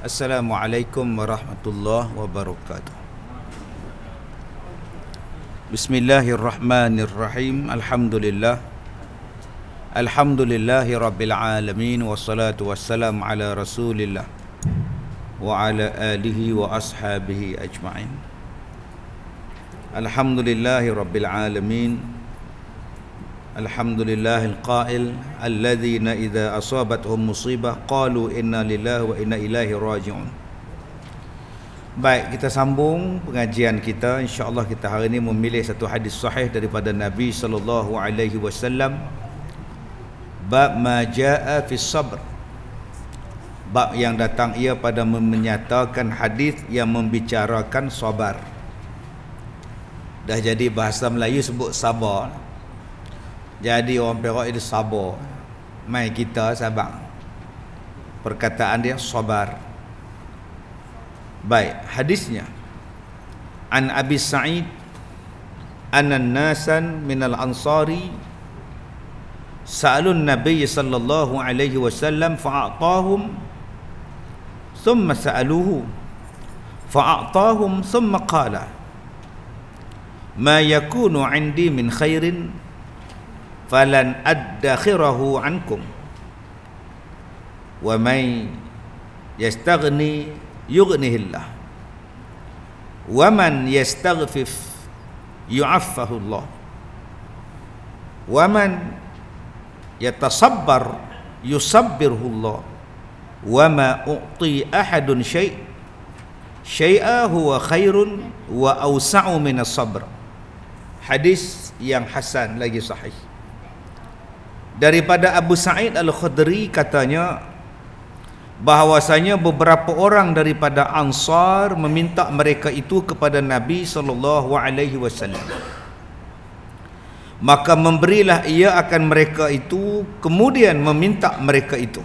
Assalamualaikum warahmatullahi wabarakatuh. Bismillahirrahmanirrahim. Alhamdulillahi rabbil alamin. Wassalatu wassalamu ala rasulillah wa ala alihi wa ashabihi ajma'in. Alhamdulillahi rabbil alamin. Alhamdulillahil qail alladzina idza asabatuhum musibah qalu inna lillahi wa inna ilaihi raji'un. Baik, kita sambung pengajian kita. Insya-Allah kita hari ini memilih satu hadis sahih daripada Nabi sallallahu alaihi wasallam. Bab ma jaa fi sabr. Bab yang datang ia pada menyatakan hadis yang membicarakan sabar. Dah jadi bahasa Melayu sebut sabar. Jadi orang Perak itu sabar. Mai kita sabar. Perkataan dia sabar. Baik, hadisnya. An Abi Sa'id anna nasan minal ansari sa'alun Nabi sallallahu alaihi wasallam fa'atahum thumma sa'aluhu fa'atahum thumma qala ma yakunu 'indi min khairin falan addakhirahu ankum wa may yastaghni yughnihillah wa man yastaghfif yu'affahullah wa man yatasabbar yusabbirhullah wa ma u'ti ahadun syai'a huwa khairun wa awsa'u minas sabr. Hadis yang hasan lagi sahih. Daripada Abu Sa'id Al-Khudri katanya bahawasanya beberapa orang daripada Ansar meminta mereka itu kepada Nabi sallallahu alaihi wasallam. Maka memberilah ia akan mereka itu, kemudian meminta mereka itu.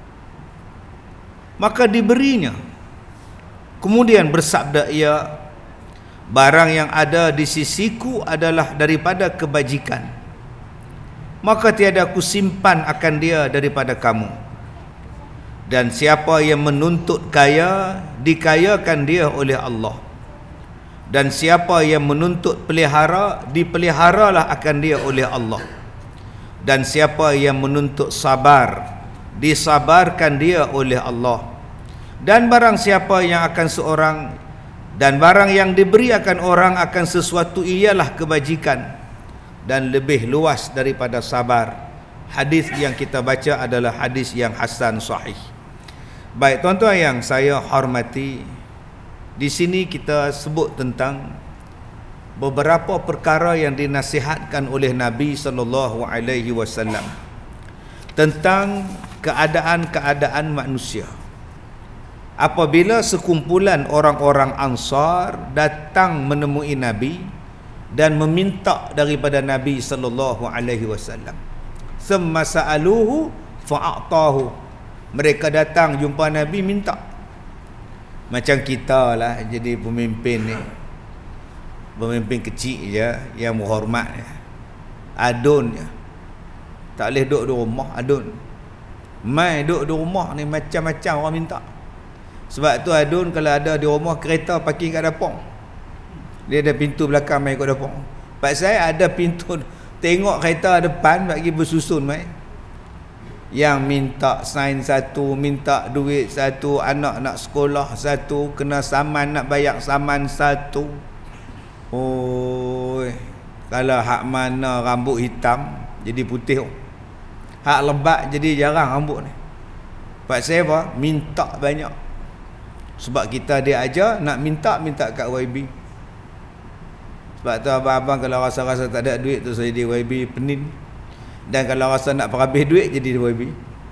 Maka diberinya. Kemudian bersabda ia, barang yang ada di sisiku adalah daripada kebajikan, maka tiada aku simpan akan dia daripada kamu. Dan siapa yang menuntut kaya, dikayakan dia oleh Allah. Dan siapa yang menuntut pelihara, dipeliharalah akan dia oleh Allah. Dan siapa yang menuntut sabar, disabarkan dia oleh Allah. Dan barang siapa yang akan seorang, dan barang yang diberi akan orang akan sesuatu ialah kebajikan dan lebih luas daripada sabar. Hadis yang kita baca adalah hadis yang hasan sahih. Baik tuan-tuan yang saya hormati, di sini kita sebut tentang beberapa perkara yang dinasihatkan oleh Nabi sallallahu alaihi wasallam tentang keadaan-keadaan manusia. Apabila sekumpulan orang-orang Ansar datang menemui Nabi dan meminta daripada Nabi sallallahu alaihi wasallam, thumma sa'aluhu fa'atahu. Mereka datang jumpa Nabi minta. Macam kita lah jadi pemimpin ni, pemimpin kecil je yang menghormat je, adun je, tak boleh duduk di rumah adun. Mai duduk di rumah ni macam-macam orang minta. Sebab tu adun kalau ada di rumah kereta parking kat dapur, dia ada pintu belakang mai kat dapur. Pak saya ada pintu tengok kereta depan bagi bersusun mai. Yang minta sign satu, minta duit satu, anak nak sekolah satu, kena saman nak bayar saman satu. Oi, kalau hak mana rambut hitam jadi putih. Hak lebat jadi jarang rambut ni. Pak saya apa? Minta banyak. Sebab kita dia ajar nak minta kat YB. Sebab tu abang-abang kalau rasa-rasa tak ada duit tu saya di YB penin. Dan kalau rasa nak perhabis duit jadi di YB.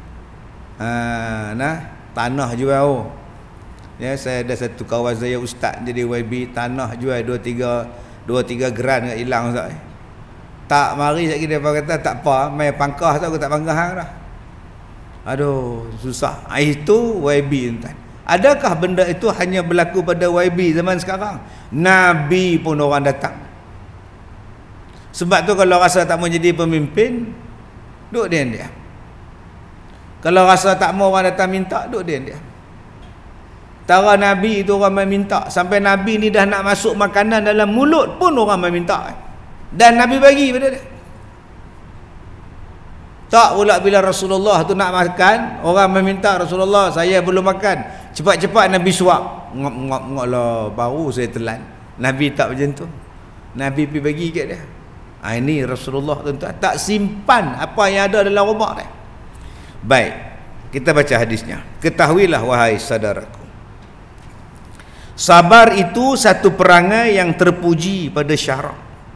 Tanah jual. Ya, saya ada satu kawan saya ustaz jadi YB, tanah jual 2-3 geran kat hilang ustaz. Tak mari sekali dia kata tak apa, mai pangkah tu aku tak pangkah hang dah. Aduh, susah. Itu YB tuan. Adakah benda itu hanya berlaku pada YB zaman sekarang? Nabi pun orang datang. Sebab tu kalau rasa tak mau jadi pemimpin, duduk dia. Kalau rasa tak mau orang datang minta, duduk dia. Setara Nabi itu orang main minta. Sampai Nabi ni dah nak masuk makanan dalam mulut pun orang main minta. Dan Nabi bagi pada dia. Tak pula bila Rasulullah tu nak makan, orang meminta Rasulullah, saya belum makan. Cepat-cepat Nabi suap. Ngop-ngop lah, baru saya telan. Nabi tak macam tu. Nabi pergi bagi kat dia. Ini Rasulullah tuan-tuan. Tak simpan apa yang ada dalam rumah dia. Baik, kita baca hadisnya. Ketahuilah wahai saudaraku, sabar itu satu perangai yang terpuji pada syarak.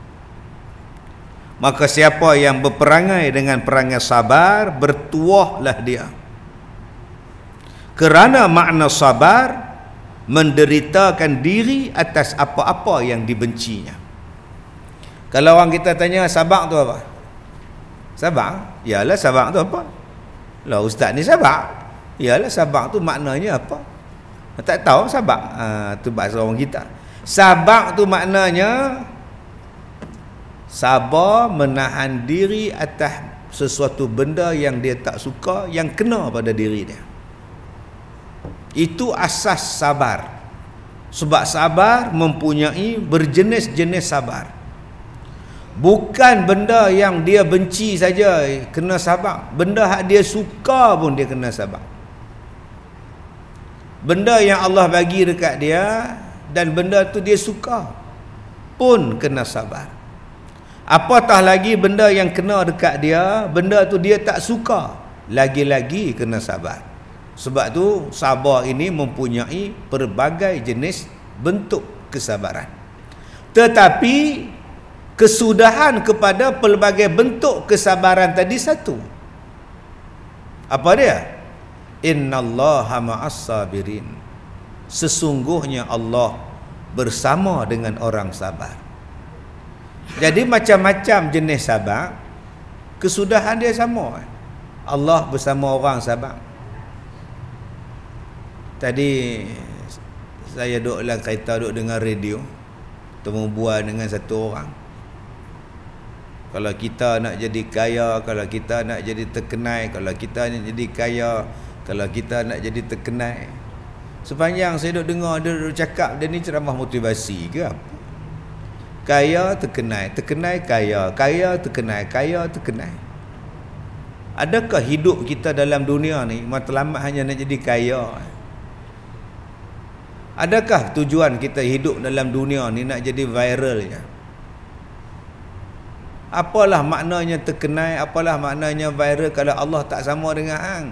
Maka siapa yang berperangai dengan perangai sabar, bertuahlah dia. Kerana makna sabar menderitakan diri atas apa-apa yang dibencinya. Kalau orang kita tanya sabar tu apa? Sabar? Yalah sabar tu apa? Lah ustaz ni sabar. Yalah sabar tu maknanya apa? Tak tahu sabar. Tu bahasa orang kita. Sabar tu maknanya sabar menahan diri atas sesuatu benda yang dia tak suka, yang kena pada diri dia. Itu asas sabar. Sebab sabar mempunyai berjenis-jenis sabar. Bukan benda yang dia benci saja kena sabar. Benda yang dia suka pun dia kena sabar. Benda yang Allah bagi dekat dia dan benda tu dia suka pun kena sabar. Apatah lagi benda yang kena dekat dia, benda tu dia tak suka, lagi-lagi kena sabar. Sebab tu sabar ini mempunyai pelbagai jenis bentuk kesabaran. Tetapi kesudahan kepada pelbagai bentuk kesabaran tadi satu. Apa dia? Innallaha ma'as sabirin. Sesungguhnya Allah bersama dengan orang sabar. Jadi macam-macam jenis sabar, kesudahan dia sama. Allah bersama orang sabar. Tadi saya duduk dalam kereta, duduk dengar radio, temu bual dengan satu orang. Kalau kita nak jadi kaya, kalau kita nak jadi terkenal, kalau kita nak jadi kaya, kalau kita nak jadi terkenal. Sepanjang saya duduk dengar dia duduk cakap, dia ni ceramah motivasi ke apa? Kaya terkenal, terkenal kaya, kaya terkenal, kaya terkenal. Adakah hidup kita dalam dunia ni matlamat hanya nak jadi kaya? Adakah tujuan kita hidup dalam dunia ni nak jadi viral je? Apalah maknanya terkenal, apalah maknanya viral kalau Allah tak sama dengan hang?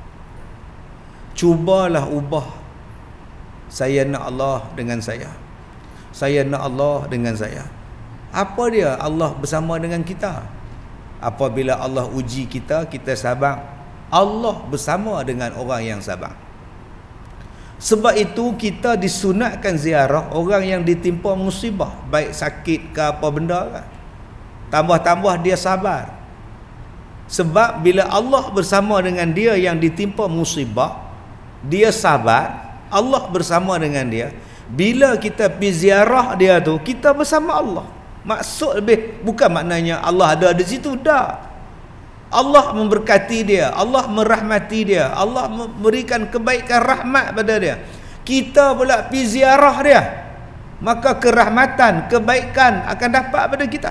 Cubalah ubah. Saya nak Allah dengan saya. Saya nak Allah dengan saya. Apa dia Allah bersama dengan kita? Apabila Allah uji kita, kita sabar. Allah bersama dengan orang yang sabar. Sebab itu kita disunatkan ziarah orang yang ditimpa musibah, baik sakit ke apa benda ke. Tambah-tambah dia sabar. Sebab bila Allah bersama dengan dia yang ditimpa musibah, dia sabar, Allah bersama dengan dia. Bila kita pergi ziarah dia tu, kita bersama Allah. Maksud lebih, bukan maknanya Allah ada di situ, dah. Allah memberkati dia, Allah merahmati dia, Allah memberikan kebaikan rahmat pada dia. Kita pula pergi ziarah dia, maka kerahmatan, kebaikan akan dapat pada kita.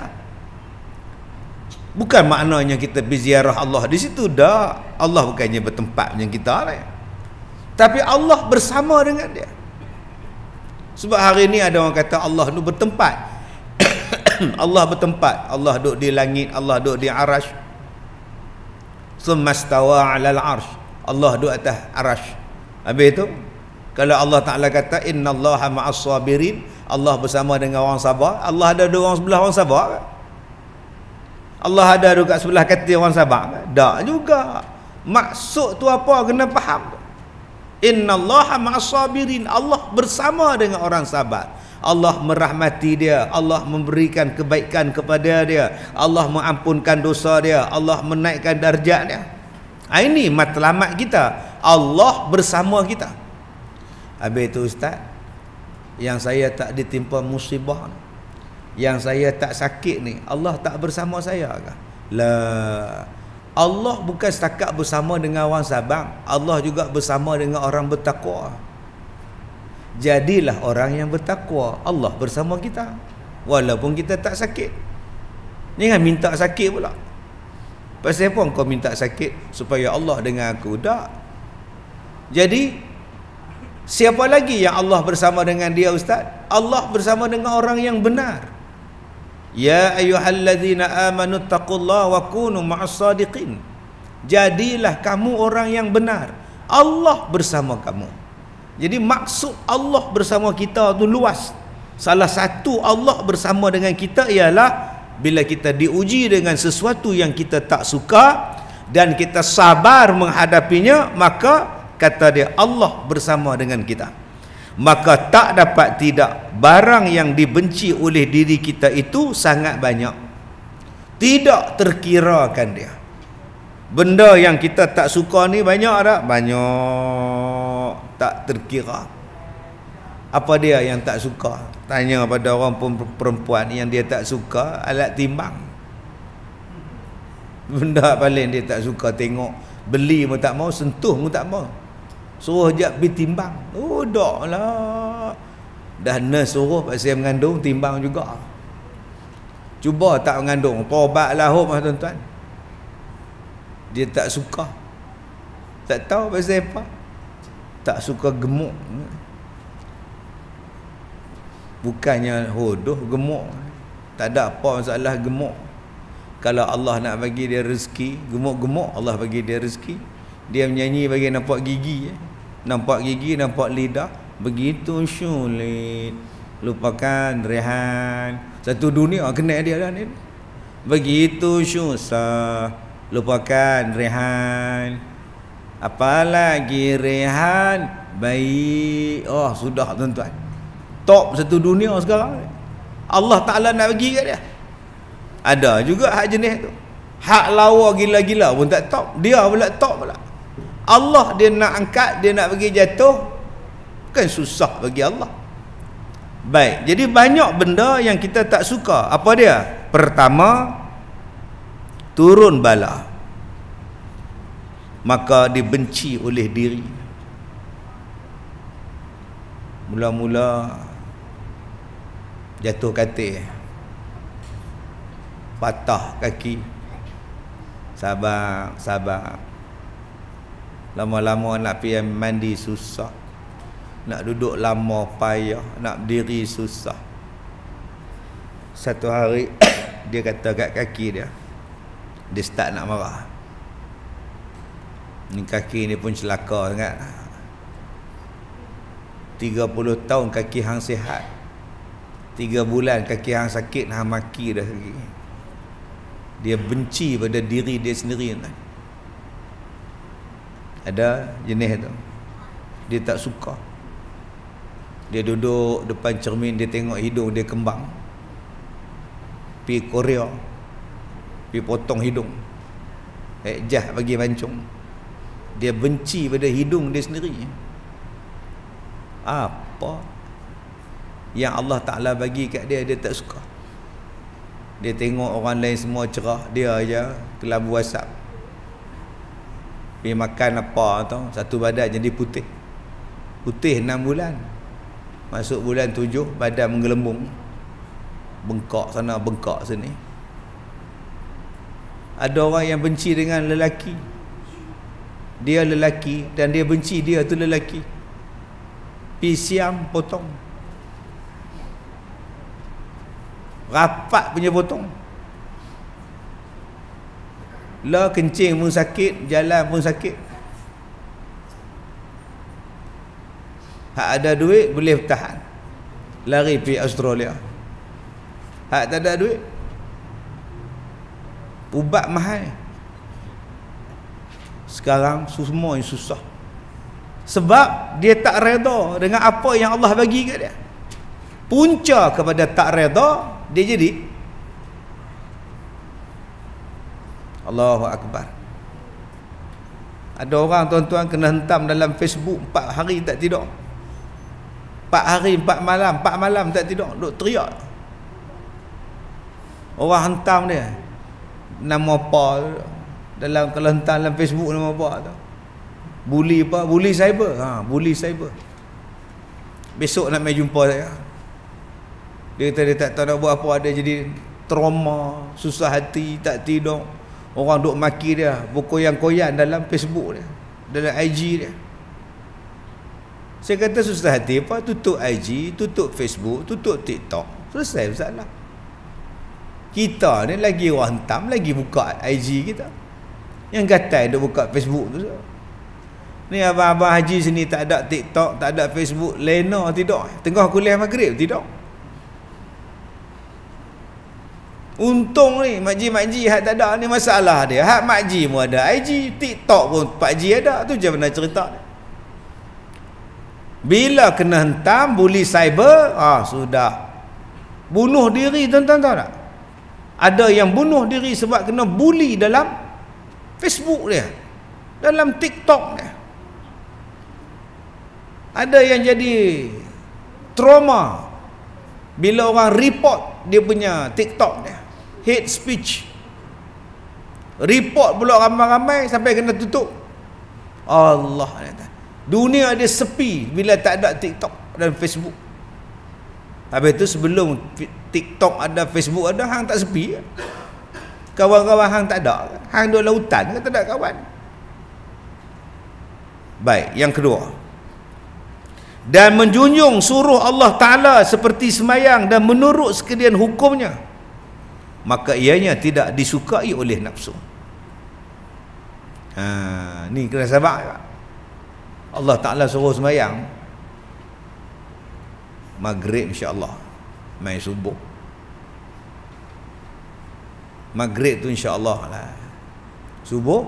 Bukan maknanya kita pergi ziarah Allah di situ, dah. Allah bukannya bertempat macam kita lah. Tapi Allah bersama dengan dia. Sebab hari ni ada orang kata Allah tu bertempat. Allah bertempat. Allah duduk di langit, Allah duduk di arash. Summastawa 'alal arsh. Allah duduk atas arash. Habis tu kalau Allah Taala kata innallaha ma'as sabirin, Allah bersama dengan orang sabar, Allah ada dua orang sebelah orang sabar ke? Allah ada dekat sebelah kata orang sabar ke? Tak juga. Maksud tu apa? Kena faham. Innallaha ma'as sabirin. Allah bersama dengan orang sabar. Allah merahmati dia, Allah memberikan kebaikan kepada dia, Allah mengampunkan dosa dia, Allah menaikkan darjat dia. Ini matlamat kita. Allah bersama kita. Habis tu ustaz, yang saya tak ditimpa musibah, yang saya tak sakit ni, Allah tak bersama saya ke? Lah, Allah bukan setakat bersama dengan orang sabar, Allah juga bersama dengan orang bertakwa. Jadilah orang yang bertakwa. Allah bersama kita walaupun kita tak sakit. Jangan minta sakit pula. Pasal apa kau minta sakit? Supaya Allah dengan aku? Tak. Jadi siapa lagi yang Allah bersama dengan dia, Ustaz? Allah bersama dengan orang yang benar. Ya ayyuhallazina amanu taqullaha wa kunu ma'as sadiqin. Jadilah kamu orang yang benar. Allah bersama kamu. Jadi maksud Allah bersama kita tu luas. Salah satu Allah bersama dengan kita ialah bila kita diuji dengan sesuatu yang kita tak suka dan kita sabar menghadapinya, maka kata dia Allah bersama dengan kita. Maka tak dapat tidak, barang yang dibenci oleh diri kita itu sangat banyak, tidak terkirakan dia. Benda yang kita tak suka ni banyak tak? Banyak, tak terkira. Apa dia yang tak suka? Tanya pada orang perempuan yang dia tak suka, alat timbang. Benda paling dia tak suka tengok, beli pun tak mau, sentuh pun tak mau. Suruh jap pergi timbang. Oh, dak lah. Dah nurse suruh pasal mengandung, timbang juga. Cuba tak mengandung, taubatlah tuan-tuan. Dia tak suka. Tak tahu pasal apa. Tak suka gemuk. Bukannya hodoh gemuk. Tak ada apa masalah gemuk. Kalau Allah nak bagi dia rezeki, gemuk-gemuk Allah bagi dia rezeki. Dia menyanyi bagi nampak gigi. Nampak gigi, nampak lidah. Begitu sulit. Lupakan rehan. Satu dunia kena dia dah ni. Begitu susah. Lupakan rehan. Apalagi rehan baik. Oh, sudah tuan-tuan. Top satu dunia sekarang. Allah Ta'ala nak bagi kat dia. Ada juga hak jenis tu. Hak lawa gila-gila pun tak top. Dia pula top pula. Allah dia nak angkat, dia nak bagi jatuh. Bukan susah bagi Allah. Baik, jadi banyak benda yang kita tak suka. Apa dia? Pertama, turun bala. Maka dibenci oleh diri. Mula-mula jatuh katil, patah kaki, sabar. Lama-lama nak pergi mandi susah, nak duduk lama payah, nak berdiri susah. Satu hari dia kata kat kaki dia start nak marah. Ni kaki ni pun celaka sangat. 30 tahun kaki hang sihat, 3 bulan kaki hang sakit, hang maki dah kaki. Dia benci pada diri dia sendiri. Ada jenis tu, dia tak suka. Dia duduk depan cermin, dia tengok hidung dia kembang. Pergi Korea, pergi potong hidung, jah bagi mancung. Dia benci pada hidung dia sendiri. Apa yang Allah Ta'ala bagi kat dia, dia tak suka. Dia tengok orang lain semua cerah, dia aja kelabu asap. Pergi makan apa tu, satu badan jadi putih. Putih 6 bulan. Masuk bulan 7, badan menggelembung. Bengkak sana, bengkak sini. Ada orang yang benci dengan lelaki. Dia lelaki dan dia benci dia tu lelaki. Pergi siam, potong. Rapat punya potong. Lah kencing pun sakit, jalan pun sakit. Hak ada duit boleh bertahan, lari pergi Australia. Hak tak ada duit, ubat mahal. Sekarang semua yang susah. Sebab dia tak reda dengan apa yang Allah bagi kat dia. Punca kepada tak reda, dia jadi Allahu Akbar. Ada orang tuan-tuan kena hentam dalam Facebook 4 hari tak tidur. 4 hari 4 malam, 4 malam tak tidur, duk teriak. Orang hentam dia. Nama apa dalam, kalau hentam dalam Facebook nama apa tu? Bully apa? Bully cyber. Bully cyber. Besok nak mai jumpa saya. Dia kata dia tak tahu nak buat apa, ada jadi trauma, susah hati, tak tidur. Orang duk maki dia, berkoyan-koyan dalam Facebook dia, dalam IG dia. Saya kata susah hati apa? Tutup IG, tutup Facebook, tutup TikTok. Selesai masalah. Kita ni lagi orang hentam, lagi buka IG kita. Yang gatal duk buka Facebook tu. Ni abang-abang haji sini tak ada TikTok, tak ada Facebook, lena tidak. Tengah kuliah maghrib tidak. Untung ni makcik-makcik hak tak ada ni masalah dia. Hak makcik pun ada IG, TikTok pun pakcik ada. Tu je benar cerita dia. Bila kena hentam bully cyber, sudah. Bunuh diri, tuan-tuan tahu tak? Ada yang bunuh diri sebab kena bully dalam Facebook dia, dalam TikTok dia. Ada yang jadi trauma bila orang report dia punya TikTok dia, hate speech. Report pula ramai-ramai sampai kena tutup. Allah, dunia dia sepi bila tak ada TikTok dan Facebook. Habis tu sebelum TikTok ada, Facebook ada, hang tak sepi. Kawan-kawan hang tak ada. Hang duduk lautan ke tak ada kawan. Baik, yang kedua. Dan menjunjung suruh Allah Ta'ala seperti semayang dan menurut sekalian hukumnya, maka ianya tidak disukai oleh nafsu. Ni kena sabar. Allah Ta'ala suruh semayang maghrib insyaAllah, main subuh. Maghrib tu insyaAllah lah. Subuh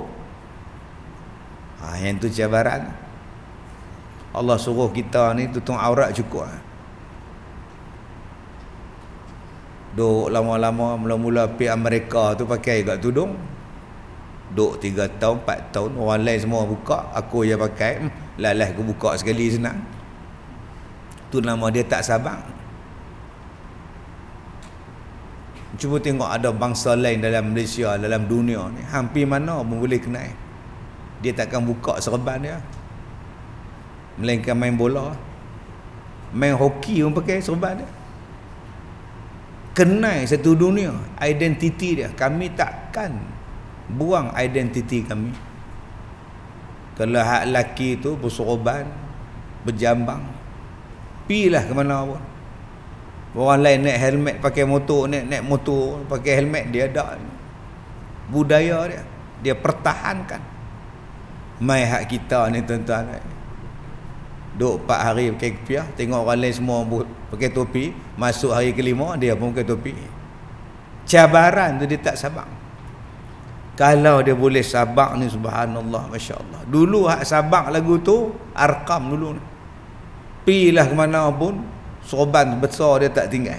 yang tu cabaran. Allah suruh kita ni tutup aurat cukup. Duk lama-lama, mula-mula pergi Amerika tu pakai kat tudung. Duk 3 tahun, 4 tahun, orang lain semua buka, aku je pakai. Lalas aku buka sekali senang. Tu nama dia tak sabar. Cuba tengok ada bangsa lain dalam Malaysia, dalam dunia ni, hampir mana pun boleh kenal. Dia takkan buka serban dia, melainkan main bola, main hoki pun pakai serban dia. Kenal satu dunia, identiti dia. Kami takkan buang identiti kami. Kalau hak lelaki tu bersorban, berjambang, pilah ke mana pun. Orang lain naik helmet pakai motor, naik motor pakai helmet, dia ada budaya dia, dia pertahankan. Mai hak kita ni tuan-tuan, duk 4 hari pakai kepiah, tengok orang lain semua pakai topi, masuk hari ke-5 dia pun pakai topi. Cabaran tu dia tak sabar. Kalau dia boleh sabar ni, subhanallah, masya-Allah. Dulu hak sabar lagu tu Arkam dulu ni. Pilah ke mana pun, sorban besar dia tak tinggal.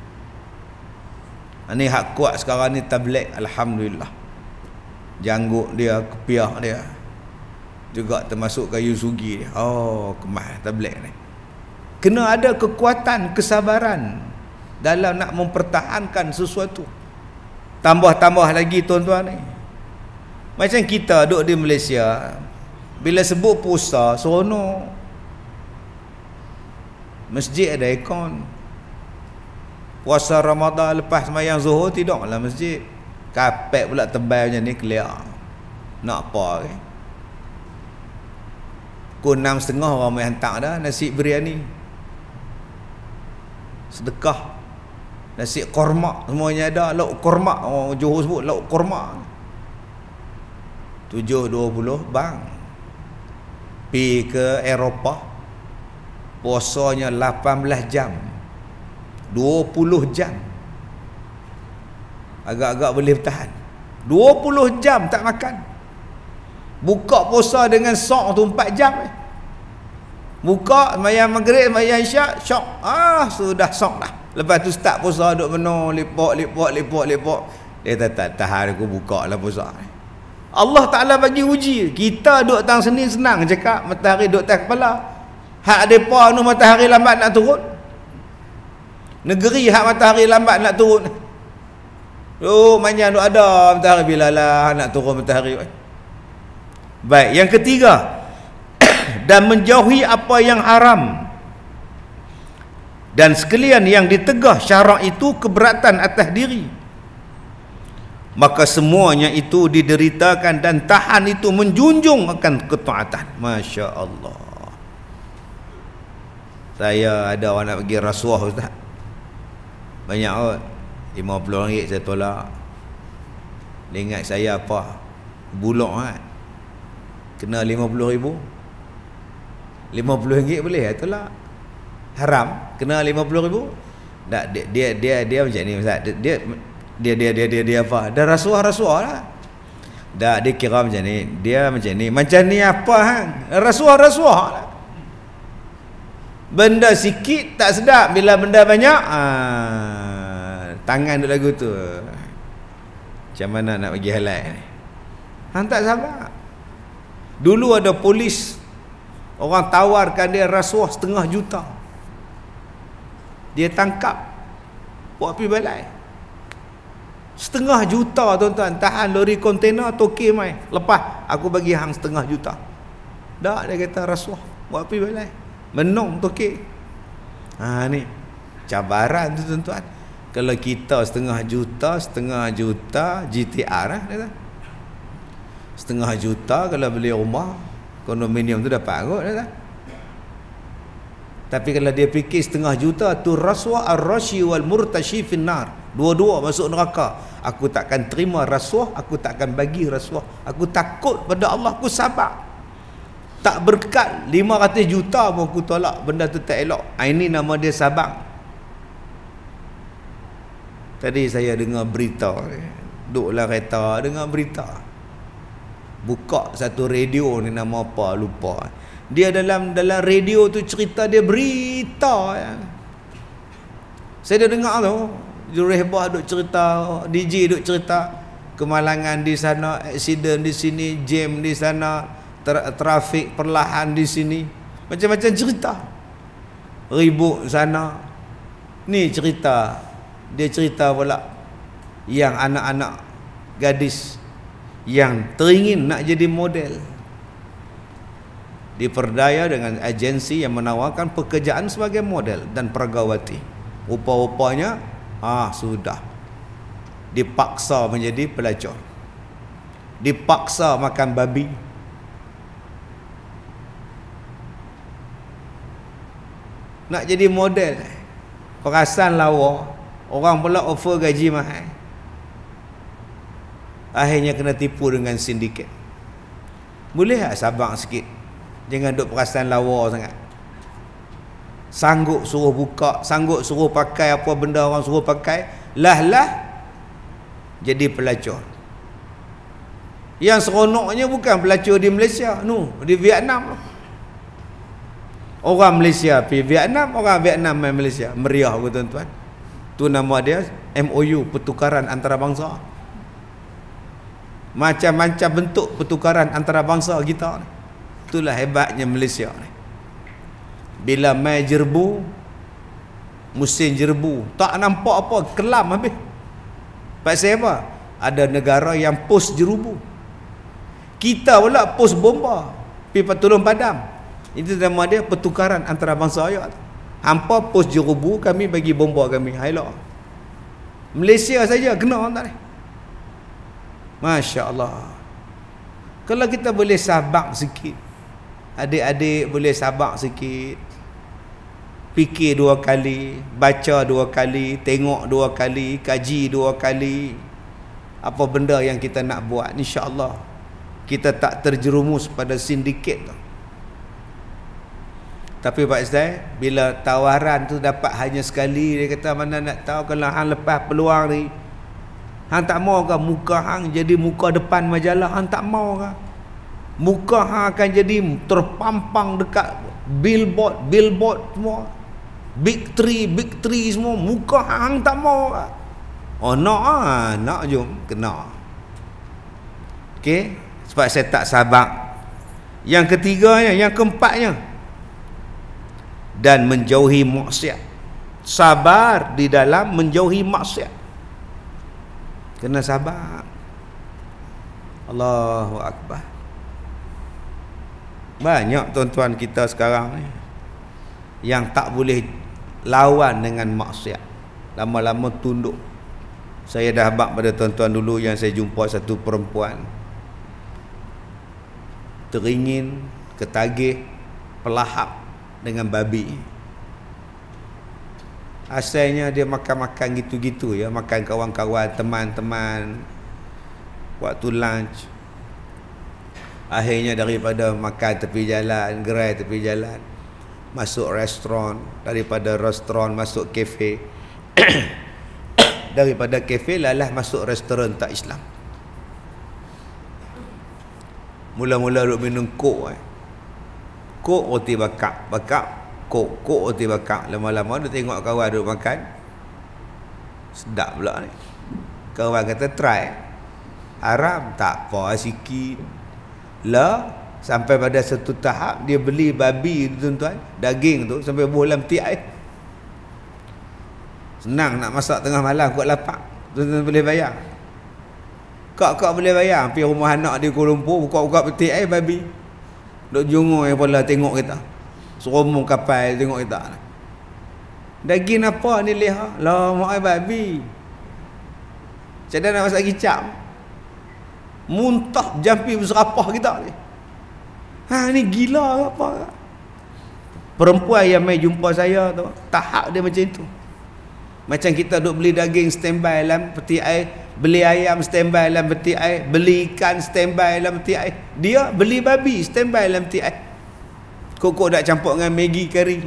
Ini hak kuat sekarang ni tablet, alhamdulillah. Janggut dia, kepiah dia juga termasuk kayu sugi dia. Kemas tablet ni. Kena ada kekuatan, kesabaran dalam nak mempertahankan sesuatu. Tambah-tambah lagi tuan-tuan ni, macam kita duduk di Malaysia, bila sebut puasa, seronok. Masjid ada aircon. Puasa Ramadan lepas sembahyang Zuhur tidaklah masjid. Kapet pula tebal macam ni, clear. Nak apa ke? Pukul 6.30 orang main hantar dah nasi biryani, sedekah, nasi korma semuanya ada. Lauk korma, orang Johor sebut lauk korma. 7.20 bang. Pergi ke Eropah, puasanya 18 jam, 20 jam, agak-agak boleh bertahan. 20 jam tak makan. Buka puasa dengan sok tu 4 jam. Buka sembahyang maghrib, sembahyang isyak, syok. Sudah sok dah. Lepas tu start puasa, duk penuh, lipok. Dia tak tahan, aku buka lah puasa. Allah Ta'ala bagi uji. Kita duk tang sini senang cakap, matahari duk atas kepala. Hak depa nu matahari lambat nak turun. Negeri hak matahari lambat nak turun. Manyan duk ada matahari, bilalah nak turun matahari. Baik, yang ketiga, dan menjauhi apa yang haram. Dan sekalian yang ditegah syarak itu keberatan atas diri, maka semuanya itu dideritakan dan tahan itu menjunjung akan ketaatan. Masya Allah. Saya ada orang nak bagi rasuah, Ustaz. Banyak kot. RM50 saya tolak. Dia ingat saya apa? Bulok kan? Kena RM50,000. RM50 boleh lah tolak. Haram. Kena RM50,000. Tak, dia macam ni, Ustaz. Dia apa? Dah rasuah lah. Dah, dia kira macam ni. Dia macam ni. Macam ni apa hang? Rasuah lah. Benda sikit tak sedap, bila benda banyak tangan duk lagu tu. Macam mana nak bagi halal ni? Hang tak sabar. Dulu ada polis, orang tawarkan dia rasuah RM1,5 juta. Dia tangkap, buat pergi balai. RM1,5 juta, tuan-tuan. Tahan lori kontena, toke mai. Lepas aku bagi hang RM1,5 juta. Dak, dia kata rasuah, buat pergi balai. Menung toke. Ni cabaran tu, tuan-tuan. Kalau kita setengah juta GTR lah, RM1,5 juta kalau beli rumah kondominium tu dapat kot, tapi kalau dia fikir RM1,5 juta tu rasuah ar-rashi wal murtashi finnar, dua-dua masuk neraka. Aku takkan terima rasuah, aku takkan bagi rasuah. Aku takut pada Allah, aku sabar. Tak berkat 500 juta pun aku tolak, benda tu tak elok. Ini nama dia sabar. Tadi saya dengar berita, duduklah kereta dengar berita, buka satu radio ni, nama apa lupa. Dia dalam radio tu cerita dia berita. Saya dah dengar tu, Jurehbah duk cerita, DJ duk cerita kemalangan di sana, aksiden di sini, jam di sana, trafik perlahan di sini, macam-macam cerita. Ribut sana. Ni cerita, dia cerita pula yang anak-anak gadis yang teringin nak jadi model, diperdaya dengan agensi yang menawarkan pekerjaan sebagai model dan peragawati. Rupa-rupanya sudah dipaksa menjadi pelacur, dipaksa makan babi, nak jadi model. Perasan lawa, orang pula offer gaji mahal. Akhirnya kena tipu dengan sindiket. Boleh tak sabar sikit? Jangan duk perasan lawa sangat. Sanggup suruh buka, sanggup suruh pakai apa benda orang suruh pakai, lah jadi pelacur. Yang seronoknya bukan pelacur di Malaysia, di Vietnam. Orang Malaysia pergi Vietnam, orang Vietnam main Malaysia. Meriah ke, tuan-tuan? Tu nama dia MOU, pertukaran antarabangsa. Macam-macam bentuk pertukaran antarabangsa kita ni. Itulah hebatnya Malaysia ni. Bila main jerbu, musim jerbu, tak nampak apa, kelam habis. Pasal apa? Ada negara yang pos jerubu. Kita pula pos bomba, pergi tolong padam. Itu nama dia pertukaran antarabangsa ayat. Hampa pos jerubu, kami bagi bomba kami. Hailok. Malaysia saja kena tak ni. Masya Allah. Kalau kita boleh sabar sikit, adik-adik boleh sabar sikit, fikir 2 kali, baca 2 kali, tengok 2 kali, kaji 2 kali apa benda yang kita nak buat, insya-Allah kita tak terjerumus pada sindiket tu. Tapi Pak Ustaz, bila tawaran tu dapat hanya sekali, dia kata mana nak tahu kalau hang lepas peluang ni, hang tak mau ke muka hang jadi muka depan majalah, hang tak mau ke? Muka hang akan jadi terpampang dekat billboard semua. Big three semua, muka hang tak mau ke? Oh nak jom kena. Okey, sebab saya tak sabar. Yang ketiganya, yang keempatnya, dan menjauhi maksiat. Sabar di dalam menjauhi maksiat. Kena sabar. Allahu Akbar. Banyak tuan-tuan kita sekarang ni yang tak boleh lawan dengan maksiat. Lama-lama tunduk. Saya dah habaq pada tuan-tuan dulu yang saya jumpa satu perempuan teringin, ketagih, pelahap dengan babi. Asalnya dia makan-makan gitu-gitu ya, makan kawan-kawan, teman-teman waktu lunch. Akhirnya daripada makan tepi jalan, gerai tepi jalan, masuk restoran, daripada restoran masuk kafe, daripada kafe lalah masuk restoran tak Islam. Mula-mula duk minum kok kok roti bakar, kok roti bakar. Lama-lama dia tengok kawan duk makan, sedap pula ni. Kawan kata try, haram tak apa sikit lah. Sampai pada satu tahap dia beli babi tu tuan-tuan, daging tu sampai buah dalam tiai. Senang nak masak tengah malam kuat lapak, tuan-tuan boleh bayar. Kak boleh bayar pergi rumah anak di Kuala Lumpur, buka-buka peti air babi. Duk jungui pula tengok kita. Seromong kapal tengok kita. Daging apa ni lihat? Lah mak ai babi. Macam nak masak kicap. Muntah jampi berserapah kita ni. Ha ni gila apa? Perempuan yang mai jumpa saya tu, tahap dia macam itu. Macam kita duk beli daging standby dalam peti air, beli ayam standby dalam peti air, beli ikan standby dalam peti air. Dia beli babi standby dalam peti air. Kok nak campur dengan Maggi kari.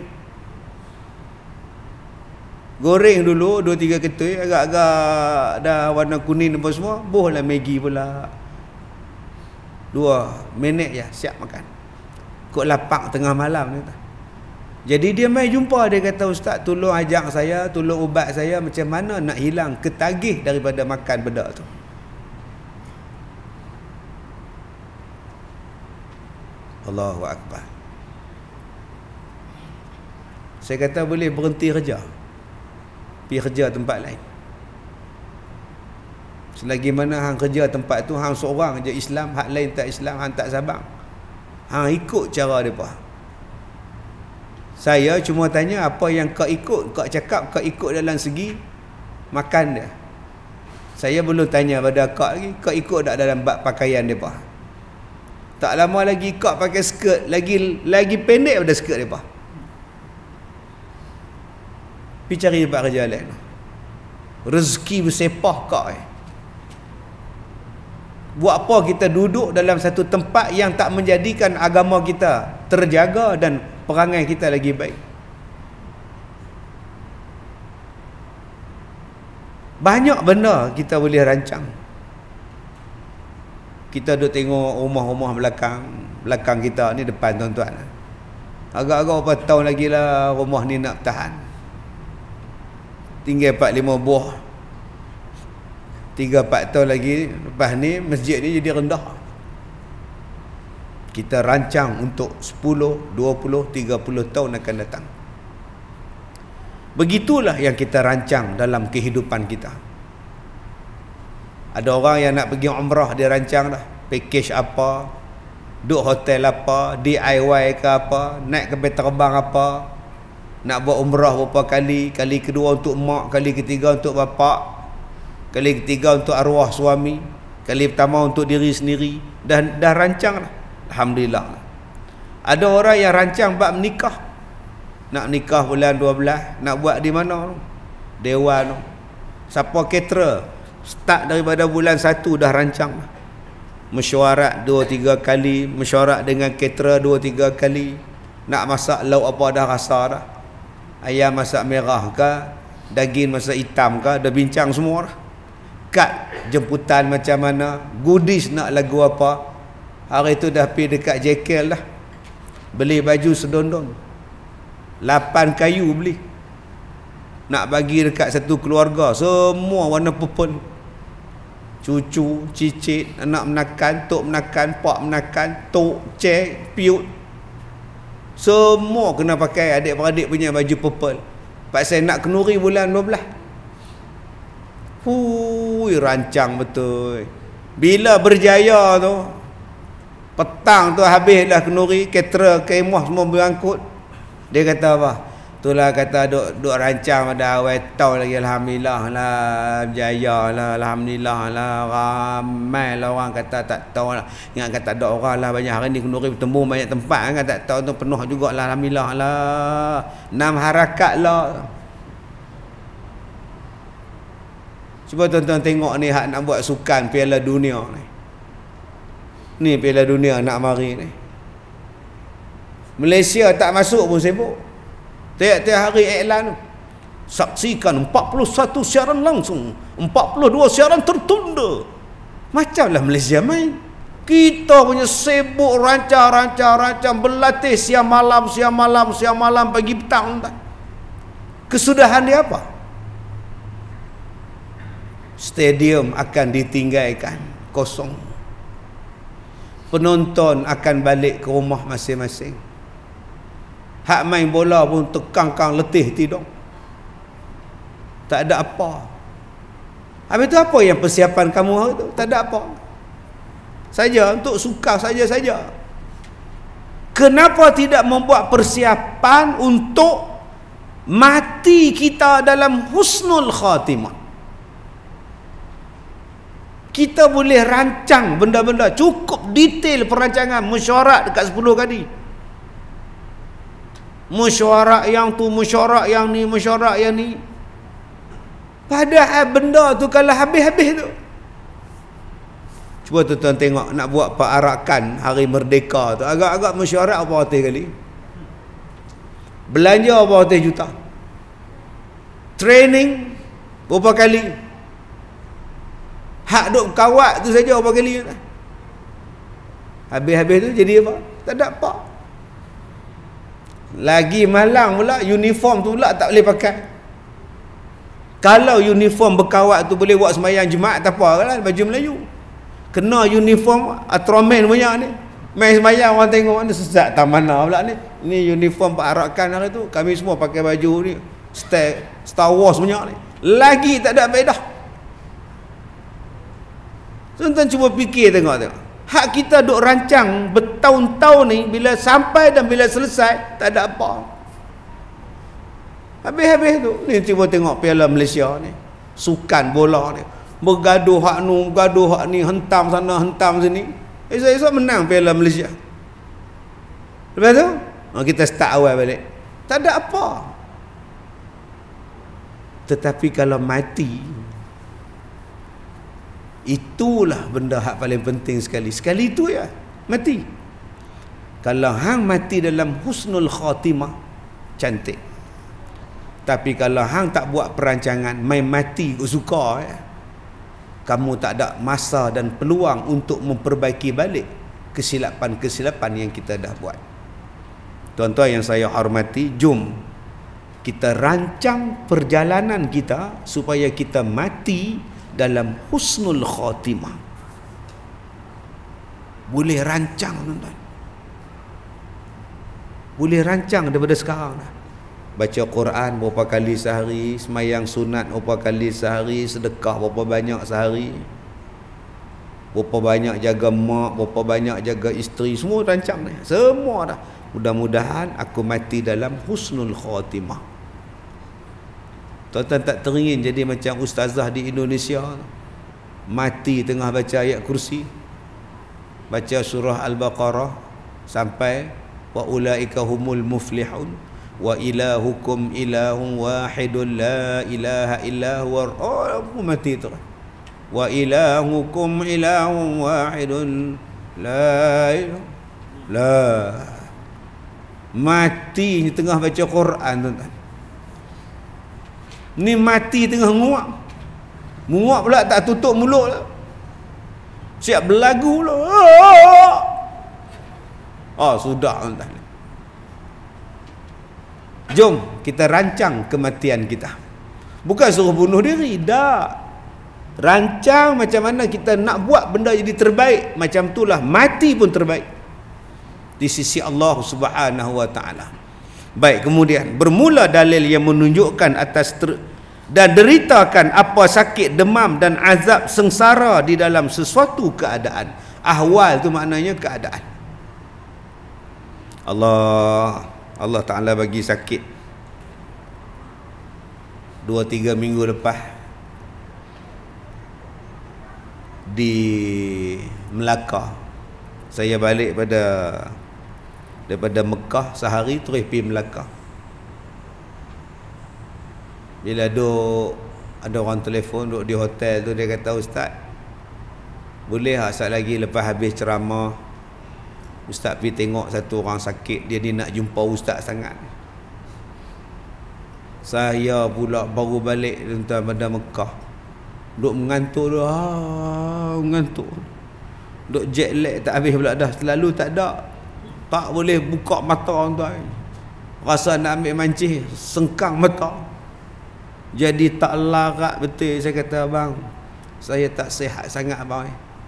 Goreng dulu 2-3 ketui, agak-agak dah warna kuning apa semua, bohlah Maggi pula. 2 minit je siap makan. Kok lapak tengah malam ni tak. Jadi dia mai jumpa, dia kata, "Ustaz, tolong ajak saya, tolong ubat saya macam mana nak hilang ketagih daripada makan benda tu." Allahu Akbar. Saya kata boleh berhenti kerja, pergi kerja tempat lain. Selagi mana hang kerja tempat tu, hang seorang je Islam, hak lain tak Islam, hang tak sabar, hang ikut cara depa. Saya cuma tanya apa yang kau ikut, kau cakap kau ikut dalam segi makan dia. Saya belum tanya pada kau lagi, kau ikut tak dalam bab pakaian depa. Tak lama lagi kau pakai skirt lagi pendek pada skirt depa. Pergi cari tempat kerja lain. Rezeki bersepah kau. Buat apa kita duduk dalam satu tempat yang tak menjadikan agama kita terjaga dan perangai kita lagi baik. Banyak benda kita boleh rancang. Kita duduk tengok rumah-rumah belakang kita ni, depan tuan-tuan, agak-agak berapa tahun lagi lah rumah ni nak tahan. Tinggal 4-5 buah, 3-4 tahun lagi lepas ni masjid ni jadi rendah. Kita rancang untuk 10, 20, 30 tahun akan datang. Begitulah yang kita rancang dalam kehidupan kita. Ada orang yang nak pergi umrah, dia rancang dah package apa, duduk hotel apa, DIY ke apa, naik kapal terbang apa, nak buat umrah berapa kali, kali kedua untuk mak, kali ketiga untuk bapak, kali ketiga untuk arwah suami, kali pertama untuk diri sendiri. Dah rancang dah. Alhamdulillah. Ada orang yang rancang bab menikah. Nak nikah bulan 12, nak buat di mana? Dewan. Siapa caterer? Start daripada bulan 1 dah rancang. Mesyuarat 2-3 kali, mesyuarat dengan caterer 2-3 kali. Nak masak lauk apa dah rasa dah. Ayam masak merah ke, daging masak hitam ke, dah bincang semua dah. Kad jemputan macam mana, goodies nak lagu apa. Hari tu dah pergi dekat JKL dah, beli baju sedondong 8 kayu beli, nak bagi dekat satu keluarga, semua warna purple. Cucu, cicit, anak menakan, tok menakan, pak menakan, tok, cek, piut, semua kena pakai adik-beradik punya baju purple. Pak saya nak kenuri bulan 12. Rancang betul. Bila berjaya tu, petang tu habis dah kenuri, caterer, kemah semua berangkut. Dia kata apa? Itulah kata duk rancang pada awal tahun lagi, alhamdulillah lah, berjaya lah, alhamdulillah lah, ramai lah orang kata tak tahu lah. Ingat kata ada orang lah banyak hari ni kenduri bertemu banyak tempat kan, tak tahu tu penuh jugalah, alhamdulillah lah. 6 harakat lah. Cuba tuan-tuan tengok ni hak nak buat sukan Piala Dunia ni. Ni Piala Dunia nak mari ni. Malaysia tak masuk pun sibuk. Tiap-tiap hari iklan tu. Saksikan 41 siaran langsung, 42 siaran tertunda. Macamlah Malaysia main. Kita punya sibuk rancang berlatih siang malam pagi petang. Kesudahan dia apa? Stadium akan ditinggalkan kosong. Penonton akan balik ke rumah masing-masing. Hak main bola pun tekang-kang letih tidur. Tak ada apa. Habis tu apa yang persiapan kamu hari tu? Tak ada apa. Saja untuk suka saja-saja. Kenapa tidak membuat persiapan untuk mati kita dalam husnul khatimah? Kita boleh rancang benda-benda cukup detail perancangan, mesyuarat dekat 10 kali. Mesyuarat yang tu, mesyuarat yang ni, mesyuarat yang ni. Padahal benda tu kalau habis-habis tu. Cuba tuan-tuan tengok nak buat perarakan hari merdeka tu, agak-agak mesyuarat apa ratus kali. Belanja apa ratus juta. Training berapa kali. Hak duk kawat tu saja berapa kali. Habis-habis tu jadi apa? Tak ada apa. Lagi malang pula uniform tu pula tak boleh pakai. Kalau uniform berkawat tu boleh buat sembahyang Jumaat tak apa lah, baju Melayu. Kena uniform Ultraman punya ni, main sembahyang orang tengok ni sesat tak mana pula ni. Ni uniform perarakan hari tu, kami semua pakai baju ni Star Wars punya ni. Lagi tak ada faedah. Tuan-tuan cuba fikir tengok. Hak kita duk rancang bertahun-tahun ni, bila sampai dan bila selesai tak ada apa. Habis-habis tu ni cuba tengok Piala Malaysia ni, sukan bola ni, bergaduh hak nu, gaduh hak ni, hentam sana hentam sini. Esok-esok menang Piala Malaysia. Lepas tu kita start awal balik. Tak ada apa. Tetapi kalau mati, itulah benda hak paling penting sekali. Sekali itu ya, mati. Kalau hang mati dalam husnul khatimah, cantik. Tapi kalau hang tak buat perancangan, main mati kau suka ya, kamu tak ada masa dan peluang untuk memperbaiki balik kesilapan-kesilapan yang kita dah buat. Tuan-tuan yang saya hormati, jom kita rancang perjalanan kita supaya kita mati dalam husnul khatimah. Boleh rancang tuan-tuan. Boleh rancang daripada sekarang dah. Baca Quran berapa kali sehari, semayang sunat berapa kali sehari, sedekah berapa banyak sehari, berapa banyak jaga mak, berapa banyak jaga isteri, semua rancang dah. Semua dah. Mudah-mudahan aku mati dalam husnul khatimah. Tuan-tuan tak teringin jadi macam ustazah di Indonesia, mati tengah baca ayat kursi, baca surah Al-Baqarah sampai wa ulaika humul muflihun wa ilahukum ilahun wahidun la ilaha illa huwa. Oh, mati tu. Wa ilahukum ilahun wahidun la ilaha. Mati tengah baca Quran tuan-tuan. Ni mati tengah nguap. Nguap pula tak tutup mulut lah. Siap berlagu pula. Sudah tuan-tuan. Jom kita rancang kematian kita. Bukan suruh bunuh diri, dah. Rancang macam mana kita nak buat benda jadi terbaik. Macam itulah mati pun terbaik di sisi Allah Subhanahu wa taala. Baik, kemudian bermula dalil yang menunjukkan atas dan deritakan apa sakit, demam dan azab sengsara di dalam sesuatu keadaan. Ahwal tu maknanya keadaan. Allah Ta'ala bagi sakit, 2-3 minggu lepas di Melaka. Saya balik daripada Mekah sehari terus pergi Melaka. Bila ada orang telefon duduk di hotel tu, dia kata, "Ustaz, boleh tak saat lagi lepas habis ceramah Ustaz pergi tengok satu orang sakit, dia ni nak jumpa Ustaz sangat." Saya pula baru balik daripada Mekah, duduk mengantuk tu, mengantuk, duduk jet lag tak habis pula dah. Selalu tak ada, tak boleh buka mata tuan, rasa nak ambil mancih, sengkang mata. Jadi tak larat betul. Saya kata, "Abang, saya tak sihat sangat abang.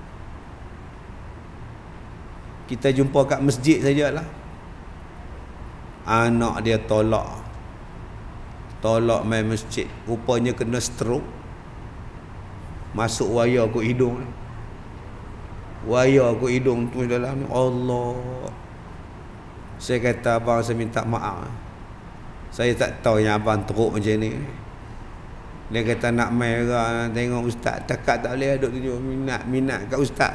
Kita jumpa kat masjid sajalah." Anak dia tolak main masjid. Rupanya kena stroke, masuk wayar ke hidung. Wayar ke hidung tu dalam ni. Allah. Saya kata, "Abang, saya minta maaf. Saya tak tahu yang abang teruk macam ni." Dia kata, "Nak main ke tengok Ustaz, takat tak boleh duduk tunjuk minat kat Ustaz."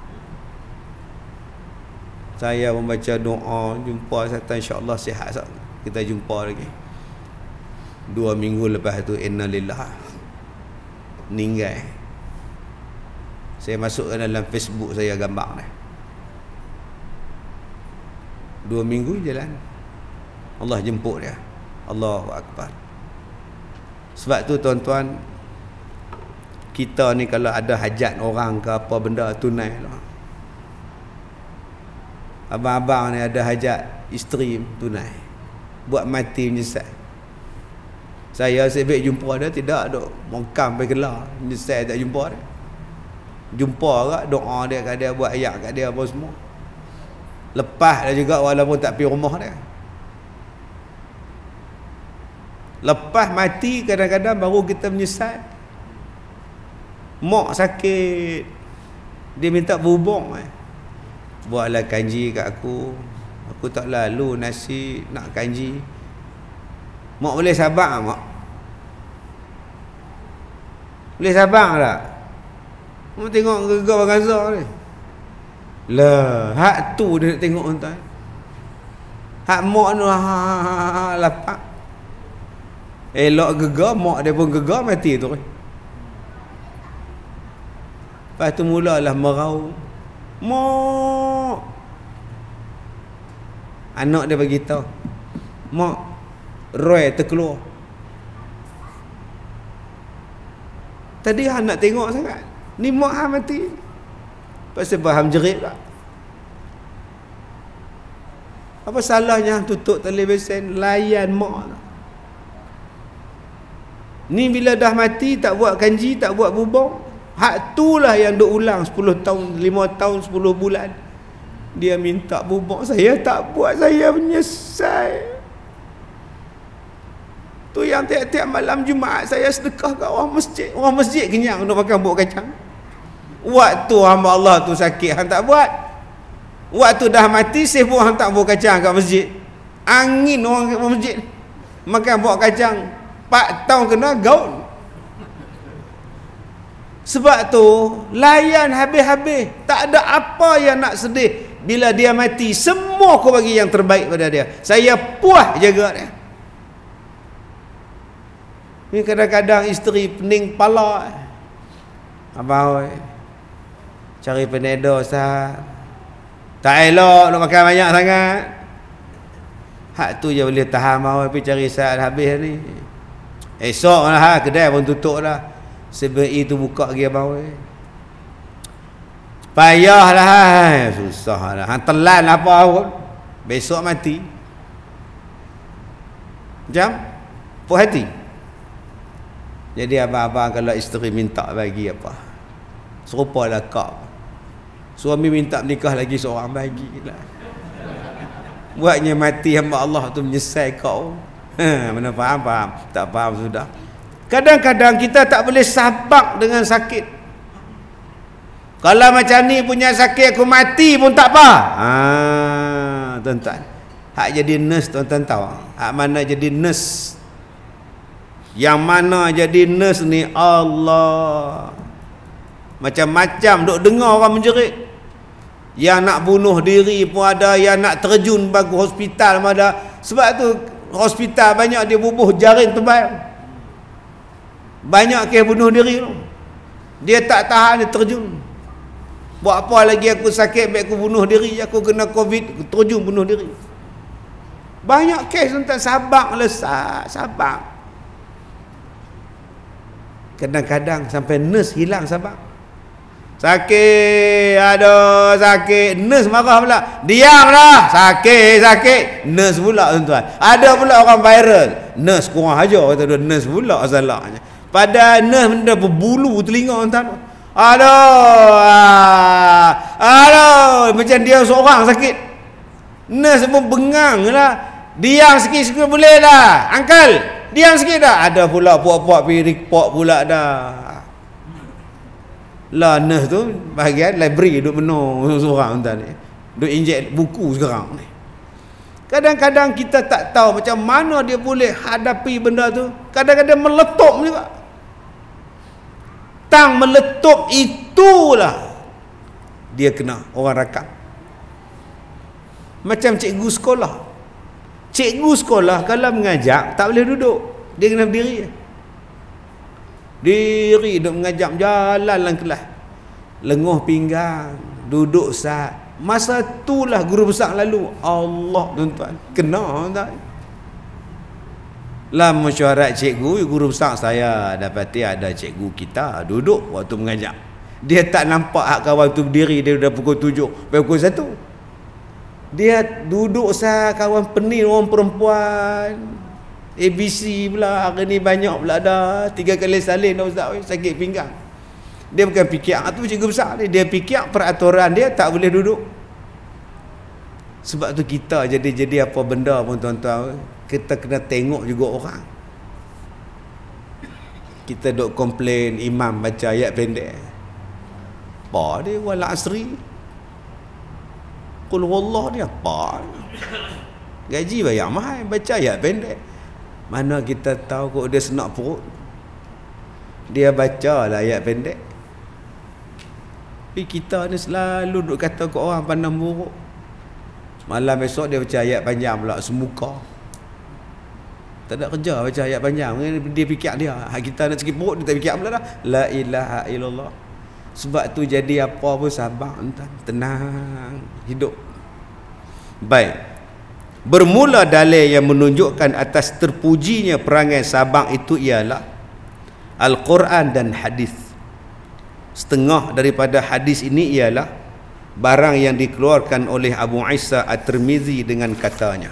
Saya membaca doa, jumpa Ustaz, insya-Allah sihat. Kita jumpa lagi. 2 minggu lepas tu, innalillah, meninggal. Saya masukkan dalam Facebook saya gambar ni. 2 minggu jalan, Allah jemput dia. Allahu Akbar. Sebab tu tuan-tuan, kita ni kalau ada hajat orang ke apa benda, tunai lah. Abang-abang ni ada hajat isteri, tunai. Buat mati menyesal. Saya sebab jumpa dia, tidak duk mengkam pergi kelar, menyesal tak jumpa dia. Jumpa kat, doa dia kat dia, buat ayat kat dia apa semua. Lepas dia juga walaupun tak pergi rumah dia. Lepas mati kadang-kadang baru kita menyesal. Mak sakit, dia minta berhubung. Buatlah kanji kat aku. Aku tak lalu nasi nak kanji. Mak boleh sabar mak? Boleh sabar tak? Mak tengok gegar Gaza ni. Lah, hak tu dia nak tengok tuan. Hak mak tu lapak. Elok gegar, mak dia pun gegar, mati tu. Lepas tu mulalah merau. Mak. Anak dia bagi tahu. Mak, Roy terkeluar. Tadi Han nak tengok sangat. Ni mak Han mati. Pasal faham jerit tak? Apa salahnya tutup televisyen, layan mak tak? Ni bila dah mati tak buat kanji, tak buat bubong. Hak itulah yang duk ulang 10 tahun, 5 tahun, 10 bulan. Dia minta bubong, saya tak buat, saya menyesal. Tu yang tiap-tiap malam Jumaat saya sedekah kat orang masjid. Orang masjid kenyang untuk makan bubuk kacang. Waktu hamba Allah tu sakit, hang tak buat. Waktu dah mati, sibuk hang tak bubuk kacang kat masjid. Angin orang kat masjid makan bubuk kacang. 4 tahun kena gaul. Sebab tu layan habis-habis. Tak ada apa yang nak sedih. Bila dia mati, semua aku bagi yang terbaik pada dia. Saya puas jaga dia. Ni kadang-kadang isteri pening kepala. Abang, cari penedor sah. Tak elok nak makan banyak sangat. Hak tu je boleh tahan mau pergi cari saat habis ni. Esok lah kedai pun tutup dah. CBI tu buka lagi abang. Payahlah, susah lah. Hang telan apa pun, besok mati. Jam puas hati. Jadi abang-abang kalau isteri minta bagi apa, serupalah kau. Suami minta menikah lagi seorang bagilah. Buatnya mati hamba Allah tu menyesal kau. Mana faham? Tak faham sudah. Kadang-kadang kita tak boleh sabar dengan sakit. Kalau macam ni punya sakit aku mati pun tak apa. Tuan-tuan. Hak jadi nurse tuan-tuan tahu. Hak mana jadi nurse. Yang mana jadi nurse ni, Allah, macam-macam duk dengar orang menjerit. Yang nak bunuh diri pun ada, yang nak terjun bagi hospital pun ada. Sebab tu hospital banyak dia bubuh jaring tebal. Banyak kes bunuh diri tu. Dia tak tahan, dia terjun. Buat apa lagi aku sakit, baik aku bunuh diri, aku kena COVID, aku terjun bunuh diri. Banyak kes tentang Sabak lesat, Sabak. Kadang-kadang sampai nurse hilang Sabak. Sakit, aduh sakit, nurse marah pula. Diamlah, sakit. Nurse pula tuan-tuan. Ada pula orang viral, nurse kurang ajar kata dia, nurse pula salahnya. Padahal nurse benda berbulu telinga tuan-tuan. Aduh, macam dia seorang sakit. Nurse pun bengang lah. Diam sikit-sikit boleh dah. Uncle, diam sikit dah. Ada pula puak-puak pergi report pula dah. Lah nurse tu bahagian library duk menung seorang tuan ni. Duk injek buku sekarang ni. Kadang-kadang kita tak tahu macam mana dia boleh hadapi benda tu. Kadang-kadang meletup juga. Tang meletup itulah dia kena orang rakam. Macam cikgu sekolah. Cikgu sekolah kalau mengajak tak boleh duduk. Dia kena berdiri. Diri duk mengajak jalan dalam kelas. Lenguh pinggang, duduk sat. Masa itulah guru besar lalu. Allah tuan-tuan, kena tuan. Lah mesyuarat cikgu, guru besar saya dapati ada cikgu kita duduk waktu mengajak. Dia tak nampak hak kawan tu berdiri, dia dah pukul 7, pukul 1. Dia duduk sat, kawan pening orang perempuan. ABC pula hari ni banyak pula dah. 3 kali salin dah ustaz, sakit pinggang. Dia bukan fikir tu cikgu besar ni, dia fikir peraturan dia tak boleh duduk. Sebab tu kita jadi apa benda pun tuan-tuan, kita kena tengok juga orang. Kita duk komplain imam baca ayat pendek. Apa dia wal asri? Qul huwallah ni apa? Gaji bayar mahal baca ayat pendek. Mana kita tahu kok dia senak perut. Dia baca lah ayat pendek. Tapi kita ni selalu duk kata ke orang pandang buruk. Malam esok dia baca ayat panjang pula semuka. Tak ada kerja baca ayat panjang. Dia fikir dia. Kita nak sakit perut dia tak fikir pula dah. La ilaha illallah. Sebab tu jadi apa pun sabar entah. Tenang. Hidup. Baik. Bermula dalil yang menunjukkan atas terpujinya perangai sabar itu ialah Al-Quran dan hadis. Setengah daripada hadis ini ialah barang yang dikeluarkan oleh Abu Isa At-Tirmizi dengan katanya,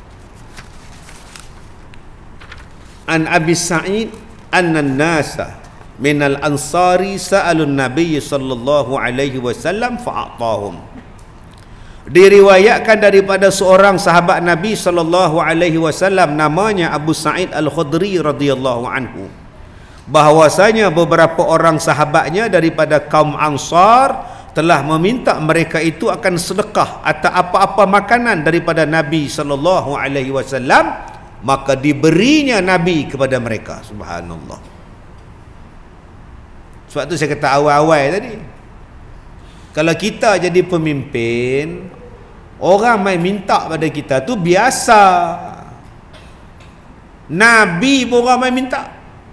An Abi Sa'id anna an-nasa minal ansari sa'alun Nabi sallallahu alaihi wasallam fa'atahum. Diriwayatkan daripada seorang sahabat Nabi sallallahu alaihi wasallam namanya Abu Sa'id Al-Khudri radhiyallahu anhu, bahwasanya beberapa orang sahabatnya daripada kaum Ansar telah meminta mereka itu akan sedekah atau apa-apa makanan daripada Nabi sallallahu alaihi wasallam, maka diberinya Nabi kepada mereka. Subhanallah. Sebab tu saya kata awal-awal tadi, kalau kita jadi pemimpin, orang main minta pada kita tu biasa. Nabi pun orang main minta.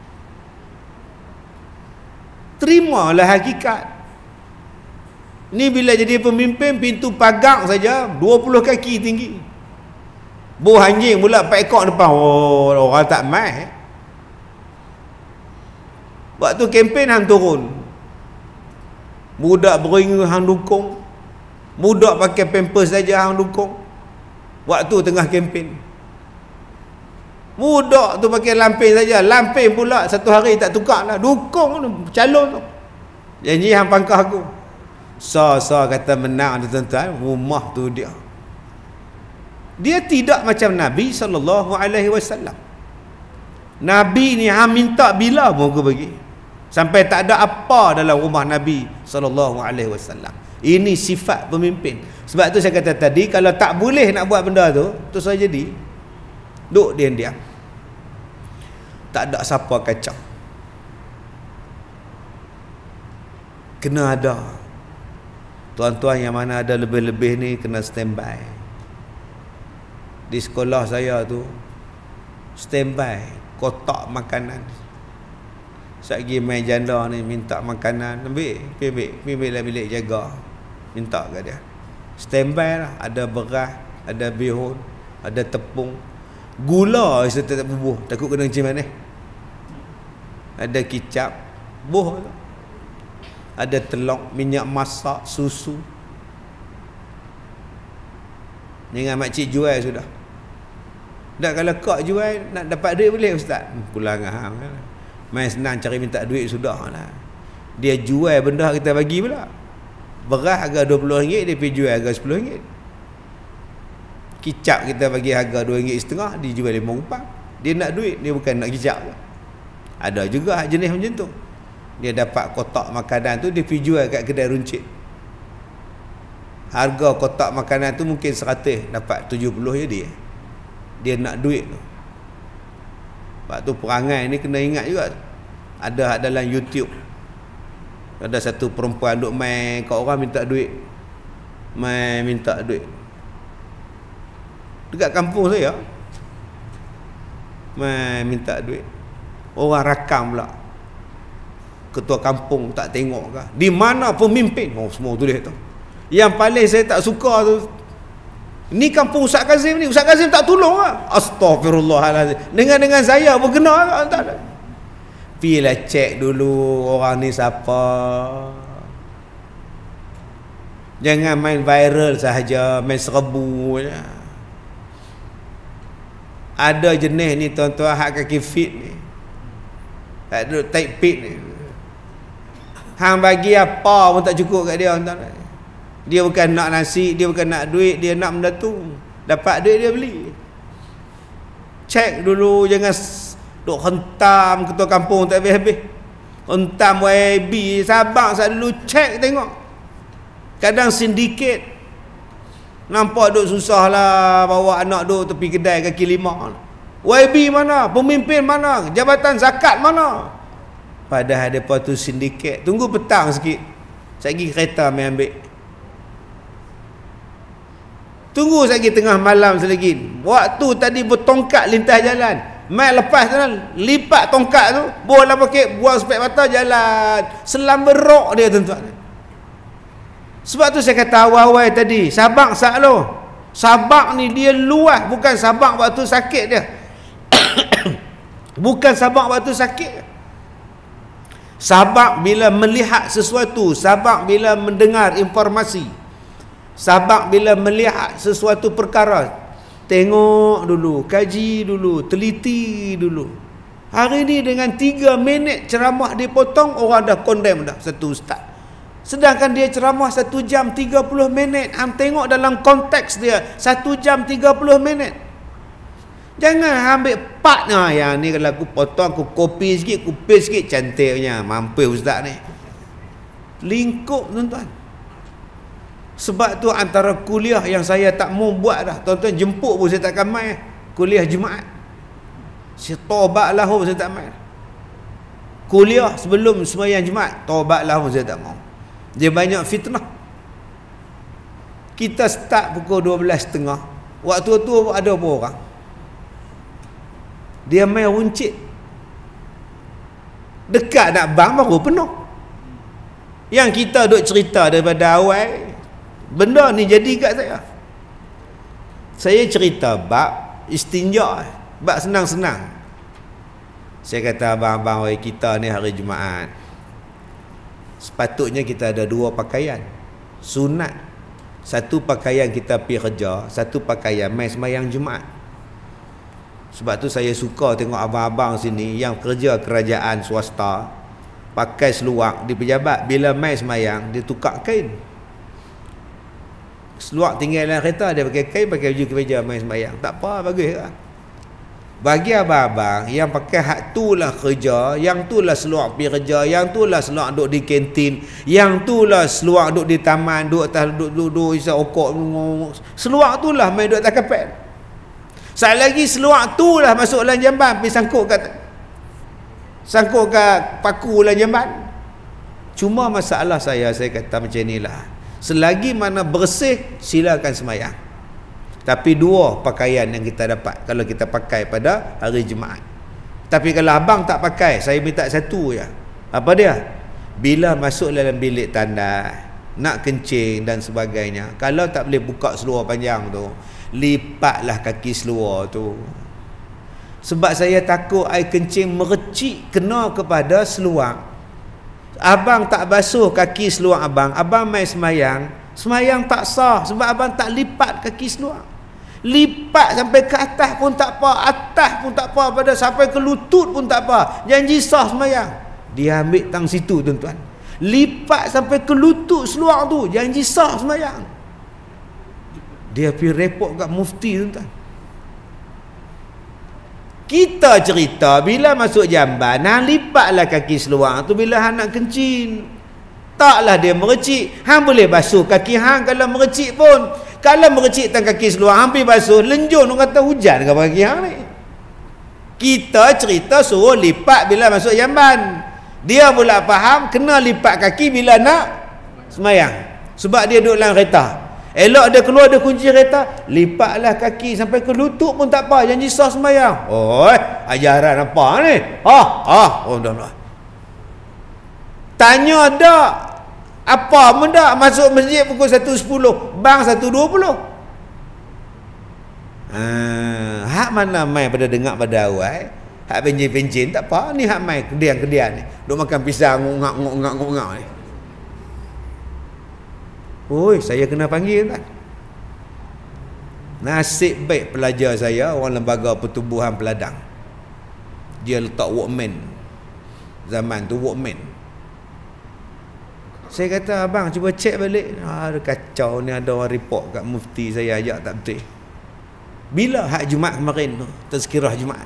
Terimalah hakikat. Ni bila jadi pemimpin, pintu pagar saja 20 kaki tinggi. Buah anjing pula 4 ekor depan. Oh, orang tak main. Waktu kempen hang turun. Budak beringa hang dukung. Budak pakai pampers saja hang dukung. Waktu tengah kempen. Budak tu pakai lampin saja. Lampin pula satu hari tak tukar lah. Dukung tu, calon tu. Janji hang pangkah aku. Sa kata menang tu tuan-tuan. Rumah tu dia. Dia tidak macam Nabi SAW. Nabi ni hang minta bila pun aku bagi. Sampai tak ada apa dalam rumah Nabi SAW. Ini sifat pemimpin. Sebab tu saya kata tadi, kalau tak boleh nak buat benda tu, tu saja jadi. Duk diam-diam. tak ada siapa kacau. Kena ada. Tuan-tuan yang mana ada lebih-lebih ni kena standby. Di sekolah saya tu standby kotak makanan. Sekali main janda ni minta makanan, ambil lah bilik jaga, minta kat dia. Standby lah, ada beras, ada bihun, ada tepung, gula saya tak bubuh, takut kena kencing manis. Ada kicap, buh. Ada telur, minyak masak, susu. Dengan makcik jual sudah. Tak, kalau kak jual nak dapat duit boleh ustaz. Pulang hang. Main senang cari minta duit sudah lah. Dia jual benda kita bagi pula. Beras harga RM20, dia pergi jual harga RM10. Kicap kita bagi harga RM2.5, dia jual RM5. Dia nak duit, dia bukan nak kicap. Ada juga jenis macam tu. Dia dapat kotak makanan tu, dia pergi jual kat kedai runcit. Harga kotak makanan tu mungkin 100, dapat 70 je dia. Dia nak duit tu. Sebab tu perangai ni kena ingat juga. Ada dalam YouTube. Ada satu perempuan duk main kat orang minta duit. Main minta duit. Dekat kampung saya. Main minta duit. Orang rakam pula. Ketua kampung tak tengok ke? Di mana pemimpin? Oh, semua tulis tu. Yang paling saya tak suka tu, ni kampung Ustaz Kazim ni. Ustaz Kazim tak tolong lah. Astaghfirullahaladzim. Dengan saya berkena tak ada. Pergilah cek dulu orang ni siapa. Jangan main viral sahaja, main serbu je. Ada jenis ni tuan-tuan, hak kaki fit ni. Tak duduk tight fit ni. Hang bagi apa pun tak cukup kat dia. Dia bukan nak nasi, dia bukan nak duit, dia nak benda tu. Dapat duit dia beli. Cek dulu, jangan duk hentam ketua kampung tak habis-habis. Hentam YB, sabar sat dulu, cek tengok. Kadang sindiket. Nampak duk susah lah bawa anak duk tepi kedai kaki lima. YB mana? Pemimpin mana? Jabatan zakat mana? Padahal mereka tu sindiket. Tunggu petang sikit. Sekejap kereta main ambil. Tunggu sekejap tengah malam selagi. Waktu tadi bertongkat lintas jalan. Main lepas tu lipat tongkat tu. Bola pakai buang spek mata jalan. Selam berok dia tuan-tuan. Sebab tu saya kata awal-awal tadi. Sabak saklo. Sabak ni dia luas. Bukan sabak waktu sakit dia. Bukan sabak waktu sakit. Sabak bila melihat sesuatu, sabak bila mendengar informasi, sabak bila melihat sesuatu perkara, tengok dulu, kaji dulu, teliti dulu. Hari ni dengan 3 minit ceramah dipotong, orang dah condemn dah satu ustaz. Sedangkan dia ceramah 1 jam 30 minit. Hang tengok dalam konteks dia 1 jam 30 minit. Jangan ambil partnya yang ni kalau aku potong, aku copy sikit, aku paste sikit, cantiknya mampu ustaz ni. Lingkup tuan-tuan. Sebab tu antara kuliah yang saya tak mau buat dah. Tuan-tuan jemput pun saya takkan main. Kuliah Jumaat. Saya taubat lah saya tak main. Kuliah sebelum sembahyang Jumaat, taubat lah saya tak mau. Dia banyak fitnah. Kita start pukul 12.30. Waktu tu ada apa orang? Dia main runcit. Dekat nak bang baru penuh. Yang kita duk cerita daripada awal, benda ni jadi kat saya. Saya cerita bab istinja, bab senang-senang. Saya kata abang-abang kita ni hari Jumaat, sepatutnya kita ada 2 pakaian sunat. Satu pakaian kita pergi kerja, satu pakaian main sembahyang Jumaat. Sebab tu saya suka tengok abang-abang sini yang kerja kerajaan swasta pakai seluar di pejabat, bila main sembahyang dia tukar kain. Seluar tinggal dalam kereta, dia pakai kain, pakai baju kemeja main sembahyang. Tak apa, bagus lah. Bagi abang-abang yang pakai hak tu lah kerja, yang tu lah seluar pergi kerja, yang tu lah seluar duduk di kantin, yang tu lah seluar duduk di taman, duduk atas duduk isap okok, seluar tu lah main duduk atas kapal. Sekali lagi seluar tu lah masuk dalam jamban, pergi sangkut kat Sangkut kat paku lah jamban. Cuma masalah saya kata macam inilah. Selagi mana bersih, silakan semayang. Tapi 2 pakaian yang kita dapat kalau kita pakai pada hari Jumaat. Tapi kalau abang tak pakai, saya minta 1 je. Apa dia? Bila masuk dalam bilik tandas, nak kencing dan sebagainya, kalau tak boleh buka seluar panjang tu, lipatlah kaki seluar tu. Sebab saya takut air kencing merecik kena kepada seluar. Abang tak basuh kaki seluar abang main semayang tak sah sebab abang tak lipat kaki seluar. Lipat sampai ke atas pun tak apa, atas pun tak apa, pada sampai ke lutut pun tak apa, janji sah semayang. Dia ambil tang situ tuan-tuan, lipat sampai ke lutut seluar tu, janji sah semayang. Dia pergi report kat mufti tuan-tuan. Kita cerita bila masuk jamban, hang lipatlah kaki seluar tu bila hang nak kencing. Taklah dia merecik. Hang boleh basuh kaki hang kalau merecik pun. Kalau merecik tang kaki seluar, hang pergi basuh, lenjun orang kata hujan ke kaki hang ni. Kita cerita suruh lipat bila masuk jamban. Dia pula faham kena lipat kaki bila nak semayang. Sebab dia duduk dalam kereta. Elok dia keluar, dia kunci kereta, lipatlah kaki sampai ke lutut pun tak apa, janji sah sembahyang. Oi, ajaran apa ni? Oh dah. Tanya dak, apa pun dak, masuk masjid pukul 1.10, bang 1.20. Hak mana mai pada dengar pada awal, hak benjin-benjin tak apa, ni hak mai kedian-kedian ni, duk makan pisang ngongak ni. Oi, saya kena panggil kan. Nasib baik pelajar saya orang lembaga pertubuhan peladang. Dia letak Walkman. Zaman tu Walkman. Saya kata, abang cuba cek balik. Kacau ni, ada orang report kat mufti saya ajak tak betul. Bila hak Jumaat kemarin tu, tazkirah Jumaat.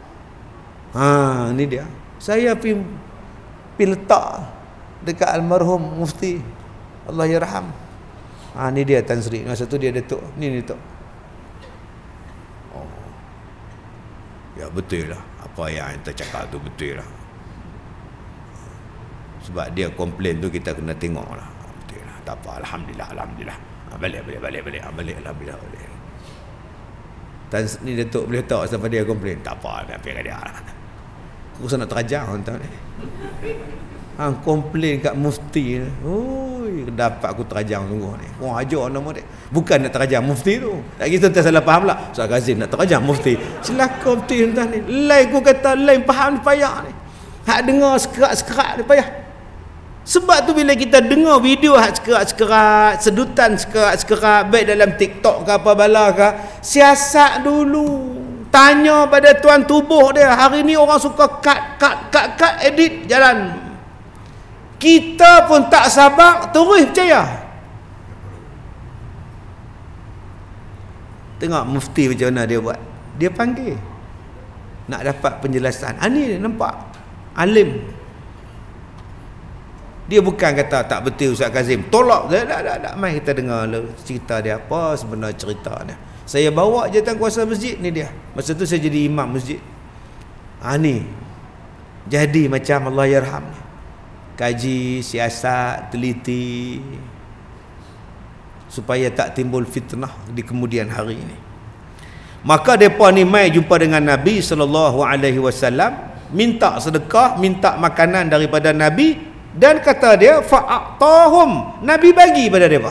Ni dia. Saya pergi letak dekat almarhum mufti. Allah yarham. Ni dia Tan Sri. Masa tu dia Datuk. Ni Datuk. Ya betul lah. Apa yang kita cakap tu betul lah. Sebab dia komplain tu kita kena tengok lah. Betul lah. Tak apa. Alhamdulillah. Balik. Alhamdulillah. Tan Sri ni Datuk boleh tahu siapa dia komplain. Tak apa. Biar dia lah. Aku rasa nak terajang orang ni. Hang komplain kat mufti. Oi, dapat aku terajang sungguh ni. Orang ajar nama dia. Bukan nak terajang mufti tu. Tak kira tuan salah faham lah. Ustaz Kazim nak terajang mufti. Celaka mufti tuan ni. Lain aku kata lain faham ni payah ni. Hak dengar sekerat-sekerat ni payah. Sebab tu bila kita dengar video hak sekerat-sekerat, sedutan sekerat-sekerat, baik dalam TikTok ke apa bala ke, siasat dulu. Tanya pada tuan tubuh dia. Hari ni orang suka cut edit jalan. Kita pun tak sabar, terus percaya. Tengok mufti macam mana dia buat. Dia panggil nak dapat penjelasan. Ni nampak alim. Dia bukan kata tak betul Ustaz Kazim, tolak. Tak. Mai kita dengar cerita dia, apa sebenar cerita dia. Saya bawa jawatan kuasa masjid ni dia. Masa tu saya jadi imam masjid. Ni jadi macam Allah yarham. Kaji, siasat, teliti supaya tak timbul fitnah di kemudian hari ini. Maka depa ni mai jumpa dengan Nabi SAW, minta sedekah, minta makanan daripada Nabi, dan kata dia fa'atahum, Nabi bagi pada depa.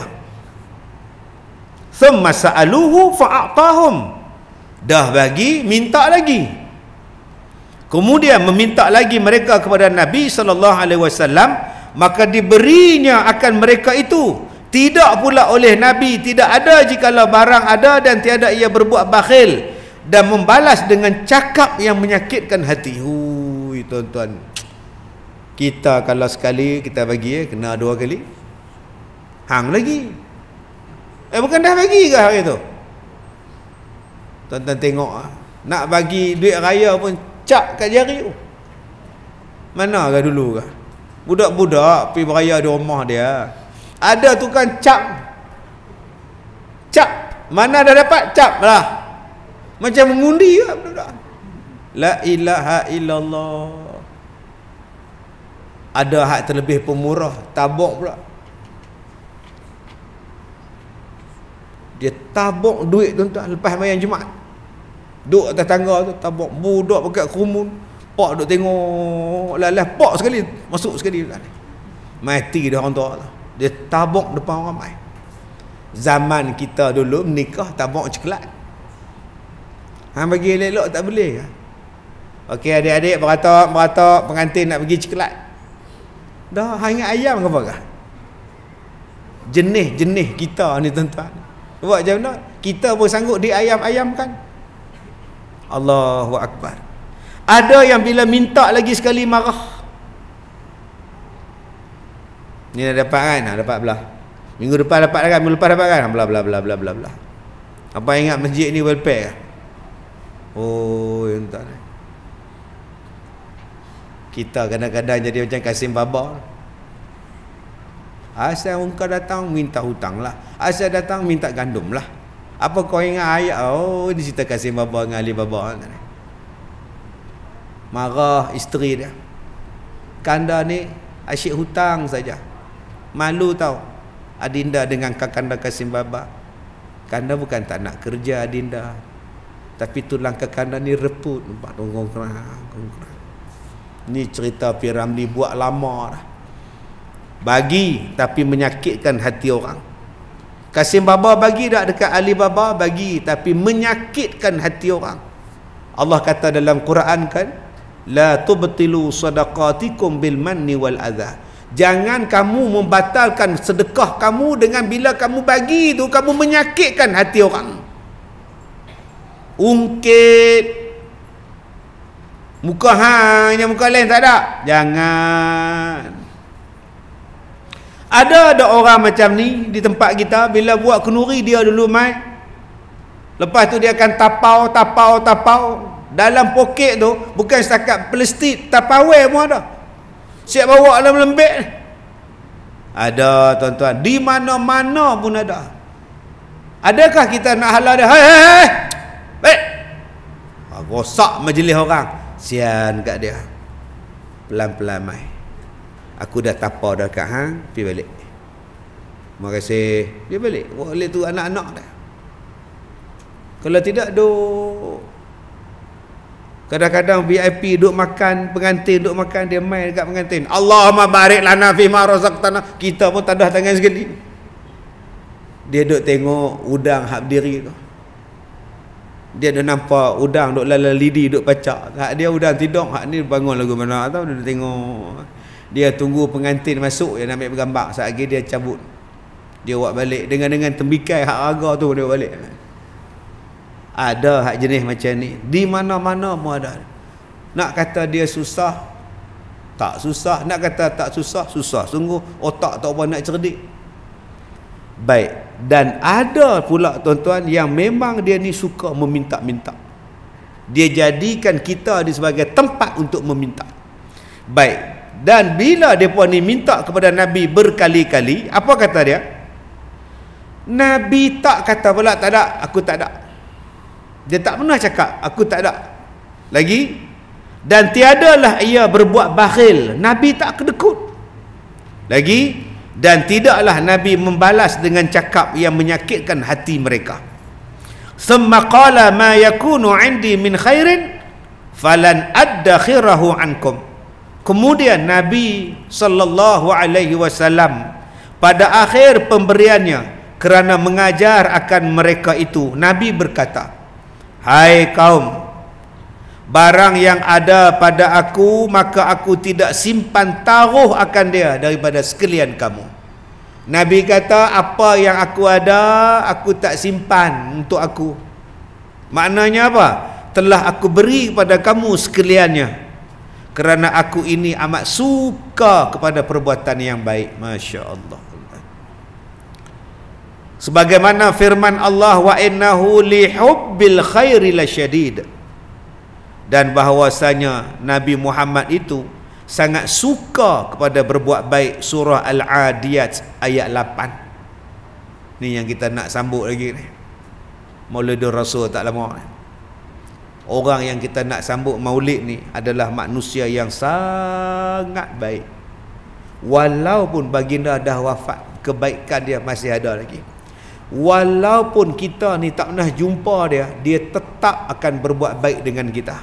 Thumma sa'aluhu fa'atahum, dah bagi, minta lagi. Kemudian meminta lagi mereka kepada Nabi SAW, maka diberinya akan mereka itu. Tidak pula oleh Nabi, tidak ada jikalau barang ada dan tiada ia berbuat bakhil dan membalas dengan cakap yang menyakitkan hati. Hui tuan-tuan, kita kalau sekali kita bagi kena 2 kali. Hang lagi. Bukan dah bagi ke hari tu? Tuan-tuan tengok, nak bagi duit raya pun cap kat jari tu. Mana ke dulu ke? Budak-budak pergi beraya di rumah dia, ada tukang cap. Mana dah dapat cap lah. Macam mengundi ke budak. La ilaha illallah. Ada hak terlebih pemurah, tabung pula. Dia tabung duit tuan-tuan lepas mayan Jumaat. Duduk atas tangga tu, tabung budak pakai kerumun. Pak duk tengok lalas, pak sekali masuk sekali. Mati dah orang tua tu. Dia tabung depan orang ramai. Zaman kita dulu menikah tabung coklat. Hang bagi elok tak boleh ke? Okey, adik-adik beratok pengantin nak pergi coklat. Dah hang ingat ayam ke apa ke? Jenis-jenis kita ni tuan-tuan. Buat macam mana? Kita pun sanggup di ayam-ayamkan. Allahu Akbar. Ada yang bila minta lagi sekali marah. Ni dah dapat kan? Dapat belah. Minggu depan dapat kan? Minggu lepas dapat kan? Bla bla bla bla bla bla. Apa ingat masjid ni welfare ke? Oh, entah ni. Kita kadang-kadang jadi macam Kasim Baba. Asal engkau datang minta hutang lah. Asal datang minta gandum lah. Apa kau ingat ayat? Oh, ini cerita Kasim Baba dengan Ali Baba. Marah isteri dia. Kanda ni asyik hutang saja. Malu tau Adinda dengan Kakanda Kasim Baba. Kanda bukan tak nak kerja Adinda, tapi tulang Kakanda ni reput. Ni cerita P. Ramli buat lama dah. Bagi tapi menyakitkan hati orang. Kasim Baba bagi tak dekat Ali Baba? Bagi tapi menyakitkan hati orang. Allah kata dalam Quran kan, la tubtilu sadaqatikum bil manni wal adha. Jangan kamu membatalkan sedekah kamu dengan bila kamu bagi tu kamu menyakitkan hati orang. Ungkit muka hanya muka lain tak ada. Jangan. Ada orang macam ni di tempat kita, bila buat kenduri dia dulu mai. Lepas tu dia akan tapau. Dalam poket tu bukan setakat plastik, tapawai pun ada. Siap bawa dalam lembik. Ada tuan-tuan, di mana-mana pun ada. Adakah kita nak halau dia? Hei. Rosak majlis orang. Sian kat dia. Pelan-pelan mai. Aku dah tapau dah kat hang, pergi balik. Terima kasih. Dia balik. Boleh tu anak-anak dah. Kalau tidak duk. Kadang-kadang VIP duk makan, pengantin duk makan, dia main dekat pengantin. Allahumma barik lana fi ma razaqtana. Kita pun tadah tangan sekali. Dia duk tengok udang hak berdiri tu. Dia dah nampak udang duk lala lidi duk pacak. Hak dia udang tidur, hak ni bangun lagu mana tahu, dia tengok. Dia tunggu pengantin masuk, dia nak ambil bergambar. Saat lagi dia cabut. Dia buat balik dengan tembikai hak raga tu dia balik. Ada hak jenis macam ni. Di mana-mana pun ada. Nak kata dia susah, tak susah. Nak kata tak susah, susah. Sungguh otak tak apa nak cerdik. Baik. Dan ada pula tuan-tuan yang memang dia ni suka meminta-minta. Dia jadikan kita di sebagai tempat untuk meminta. Baik. Dan bila mereka ni minta kepada Nabi berkali-kali, apa kata dia? Nabi tak kata pula tak ada, aku tak ada. Dia tak pernah cakap aku tak ada. Lagi, dan tiadalah ia berbuat bakhil. Nabi tak kedekut. Lagi, dan tidaklah Nabi membalas dengan cakap yang menyakitkan hati mereka. Summa qala ma yakunu 'indi min khairin falan addakhirahu ankum. Kemudian Nabi sallallahu alaihi wasallam pada akhir pemberiannya kerana mengajar akan mereka itu, Nabi berkata, hai kaum, barang yang ada pada aku maka aku tidak simpan taruh akan dia daripada sekalian kamu. Nabi kata apa yang aku ada aku tak simpan untuk aku. Maknanya apa? Telah aku beri kepada kamu sekaliannya. Kerana aku ini amat suka kepada perbuatan yang baik. Masya Allah. Sebagaimana firman Allah, wa innahu li hubbil khairi lasyadid. Dan bahawasanya Nabi Muhammad itu sangat suka kepada berbuat baik. Surah Al-Adiyat ayat 8. Ni yang kita nak sambut lagi ni. Maulidur Rasul tak lama ni. Orang yang kita nak sambut maulid ni adalah manusia yang sangat baik. Walaupun baginda dah wafat, kebaikan dia masih ada lagi. Walaupun kita ni tak pernah jumpa dia, dia tetap akan berbuat baik dengan kita.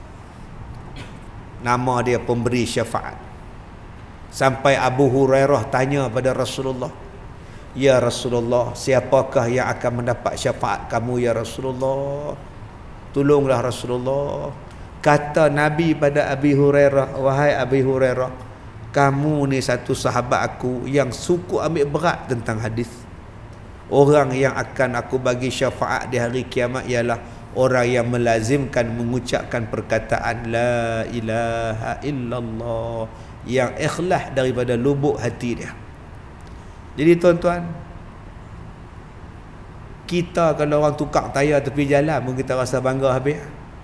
Nama dia pemberi syafaat. Sampai Abu Hurairah tanya pada Rasulullah, "Ya Rasulullah, siapakah yang akan mendapat syafaat kamu ya Rasulullah? Tolonglah Rasulullah." Kata Nabi pada Abi Hurairah, "Wahai Abi Hurairah, kamu ni satu sahabat aku yang suku ambil berat tentang hadis. Orang yang akan aku bagi syafaat di hari kiamat ialah orang yang melazimkan mengucapkan perkataan la ilaha illallah, yang ikhlas daripada lubuk hati dia." Jadi tuan-tuan, kita kalau orang tukar tayar tepi jalan pun kita rasa bangga habis.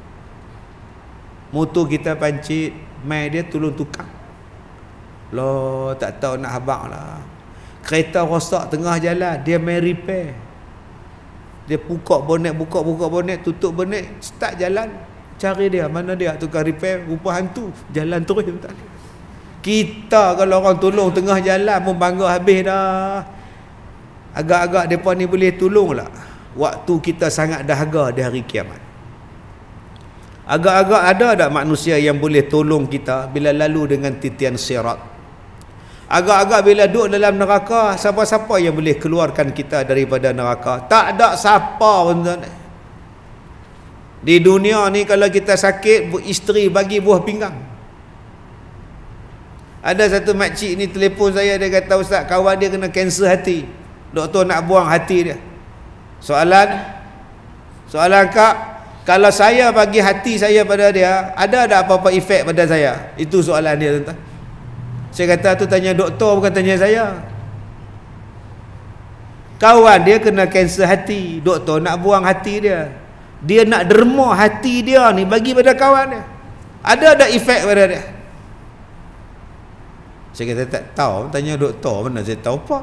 Motor kita pancit, mai dia tolong tukar. Loh, tak tahu nak habaq lah. Kereta rosak tengah jalan, dia mai repair. Dia buka bonet, tutup bonet, start jalan. Cari dia, mana dia tukar repair, rupa hantu, jalan terus. Kita kalau orang tolong tengah jalan pun bangga habis dah. Agak-agak mereka ni boleh tolong lah waktu kita sangat dahaga di hari kiamat. Agak-agak ada tak manusia yang boleh tolong kita bila lalu dengan titian sirat? Agak-agak bila duduk dalam neraka, siapa-siapa yang boleh keluarkan kita daripada neraka? Tak ada siapa pun. Di dunia ni kalau kita sakit, isteri bagi buah pinggang. Ada satu makcik ni telefon saya, dia kata, "Ustaz, kawan dia kena kanser hati. Doktor nak buang hati dia." Soalan Kak, kalau saya bagi hati saya pada dia, ada tak apa-apa efek pada saya? Itu soalan dia, tuan-tuan. Saya kata, tu tanya doktor, bukan tanya saya. Kawan dia kena kanser hati, doktor nak buang hati dia. Dia nak derma hati dia ni bagi pada kawan dia. Ada tak efek pada dia? Saya kata, tak tahu, tanya doktor, mana saya tahu apa.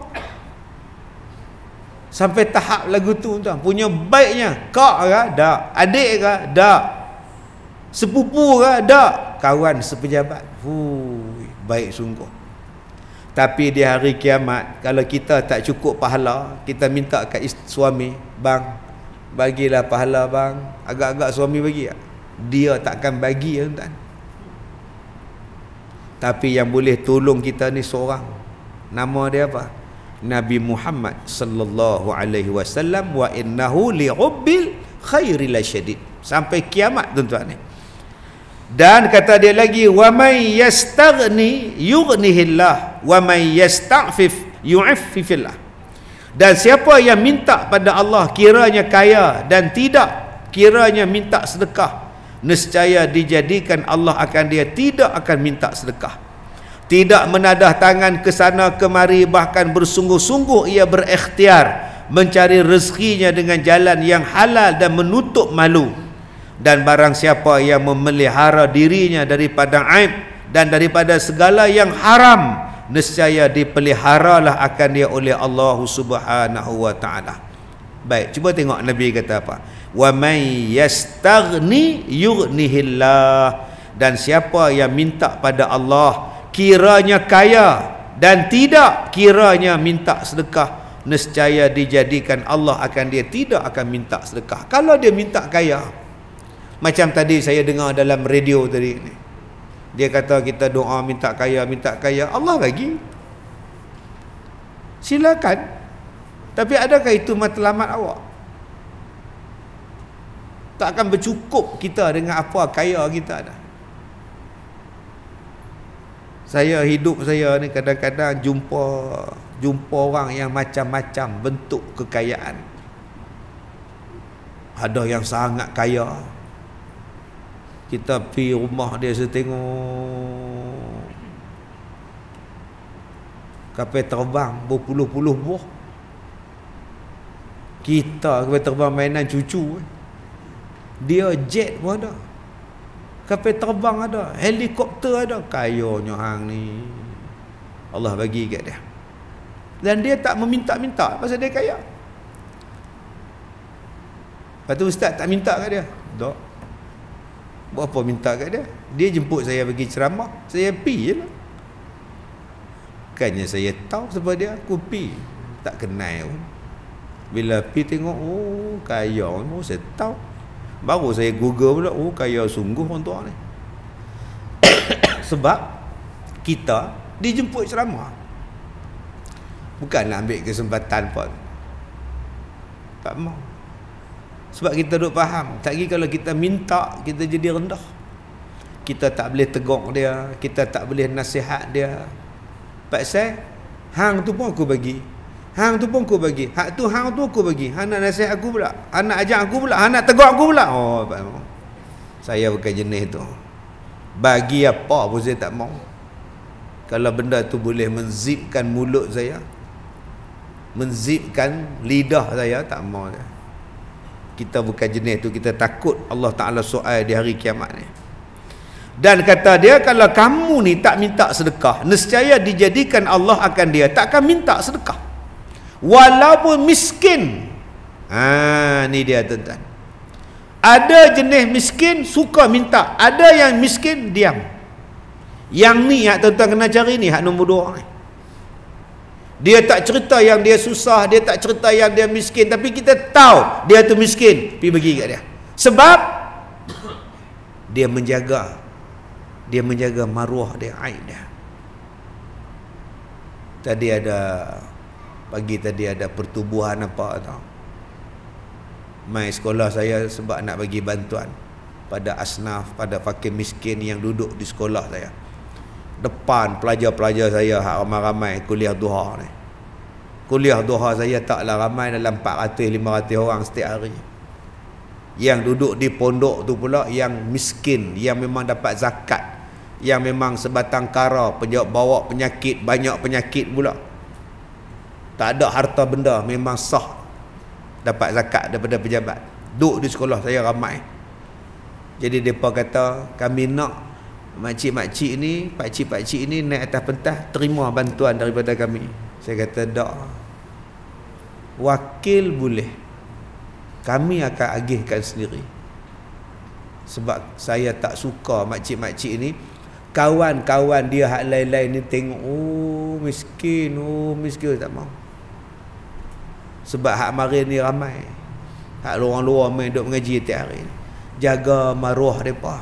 Sampai tahap lagu tu, tuan, punya baiknya, kak ke? Tak. Adik ke? Tak. Sepupu ke? Tak. Kawan sepejabat. Baik sungguh. Tapi di hari kiamat, kalau kita tak cukup pahala, kita minta kat suami, "Bang, bagilah pahala bang." Agak-agak suami bagi tak? Dia takkan bagi, tuan. Tapi yang boleh tolong kita ni seorang. Nama dia apa? Nabi Muhammad sallallahu alaihi wasallam, "Wa innahu li'ubbil khairi lasyadid." Sampai kiamat, tuan-tuan ni. Dan kata dia lagi, "Wa may yastaghni yughnihillah wa may yasta'fif yu'affifillah." Dan siapa yang minta pada Allah kiranya kaya dan tidak kiranya minta sedekah, nescaya dijadikan Allah akan dia tidak akan minta sedekah. Tidak menadah tangan ke sana kemari, bahkan bersungguh-sungguh ia berikhtiar mencari rezekinya dengan jalan yang halal dan menutup malu. Dan barang siapa yang memelihara dirinya daripada aib dan daripada segala yang haram, nescaya dipeliharalah akan dia oleh Allah Subhanahu wa taala. Baik, cuba tengok Nabi kata apa? "Wa may yastaghni yughnihillah." Dan siapa yang minta pada Allah kiranya kaya dan tidak kiranya minta sedekah, nescaya dijadikan Allah akan dia tidak akan minta sedekah. Kalau dia minta kaya, macam tadi saya dengar dalam radio tadi ni, dia kata kita doa minta kaya, Allah bagi. Silakan. Tapi adakah itu matlamat awak? Tak akan bercukup kita dengan apa kaya kita dah. Saya hidup saya ni kadang-kadang jumpa orang yang macam-macam bentuk kekayaan. Ada yang sangat kaya. Kita pergi rumah dia, saya tengok kapal terbang berpuluh-puluh buah. Kita kapal terbang mainan cucu, dia jet pun ada, kapal terbang ada, helikopter ada. Kayanya hang ni Allah bagi kat dia. Dan dia tak meminta-minta pasal dia kaya. Lepas tu ustaz tak minta kat dia. Tak. Buat apa minta kat dia? Dia jemput saya pergi ceramah, saya pergi je lah. Bukannya saya tahu sebab dia, aku pi tak kenal pun. Bila pi tengok, oh kaya, oh saya tahu. Baru saya google pula, oh kaya sungguh orang tua ni. Sebab kita dijemput ceramah, bukan nak ambil kesempatan pun. Tak mau. Sebab kita duk faham, tak lagi kalau kita minta, kita jadi rendah. Kita tak boleh tegur dia, kita tak boleh nasihat dia. Pasal hang tu pun aku bagi, hang tu pun aku bagi, hak tu hang tu aku bagi, hang nak nasihat aku pula, hang nak ajar aku pula, hang nak tegur aku pula. Oh, saya bukan jenis tu. Bagi apa pun saya tak mau. Kalau benda tu boleh menzipkan mulut saya, menzipkan lidah saya, tak mau saya. Kita bukan jenis tu. Kita takut Allah Ta'ala soal di hari kiamat ni. Dan kata dia, kalau kamu ni tak minta sedekah, nescaya dijadikan Allah akan dia takkan minta sedekah walaupun miskin. Ni dia tuan-tuan. Ada jenis miskin suka minta, ada yang miskin diam. Yang ni hak tuan-tuan kena cari ni, hak nombor 2 ni. Dia tak cerita yang dia susah, dia tak cerita yang dia miskin, tapi kita tahu dia tu miskin, pergi bagi kat dia. Sebab dia menjaga maruah dia, aib dia. Pagi tadi ada pertubuhan apa tau. Mai sekolah saya sebab nak bagi bantuan pada asnaf, pada fakir miskin yang duduk di sekolah saya. Depan pelajar-pelajar saya hak ramai-ramai kuliah duha ni. Kuliah duha saya taklah ramai, dalam 400-500 orang setiap hari. Yang duduk di pondok tu pula yang miskin, yang memang dapat zakat, yang memang sebatang kara, bawa penyakit, banyak penyakit pula. Tak ada harta benda, memang sah dapat zakat daripada pejabat. Duduk di sekolah saya ramai. Jadi mereka kata, kami nak makcik-makcik ni, pakcik-pakcik ni naik atas pentas, terima bantuan daripada kami. Saya kata, tak. Wakil boleh, kami akan agihkan sendiri. Sebab saya tak suka makcik-makcik ni, kawan-kawan dia hak lain-lain ni tengok, oh miskin, tak mau. Sebab hak mari ni ramai, hak luar-luar main duk mengaji tiap hari, jaga maruah mereka.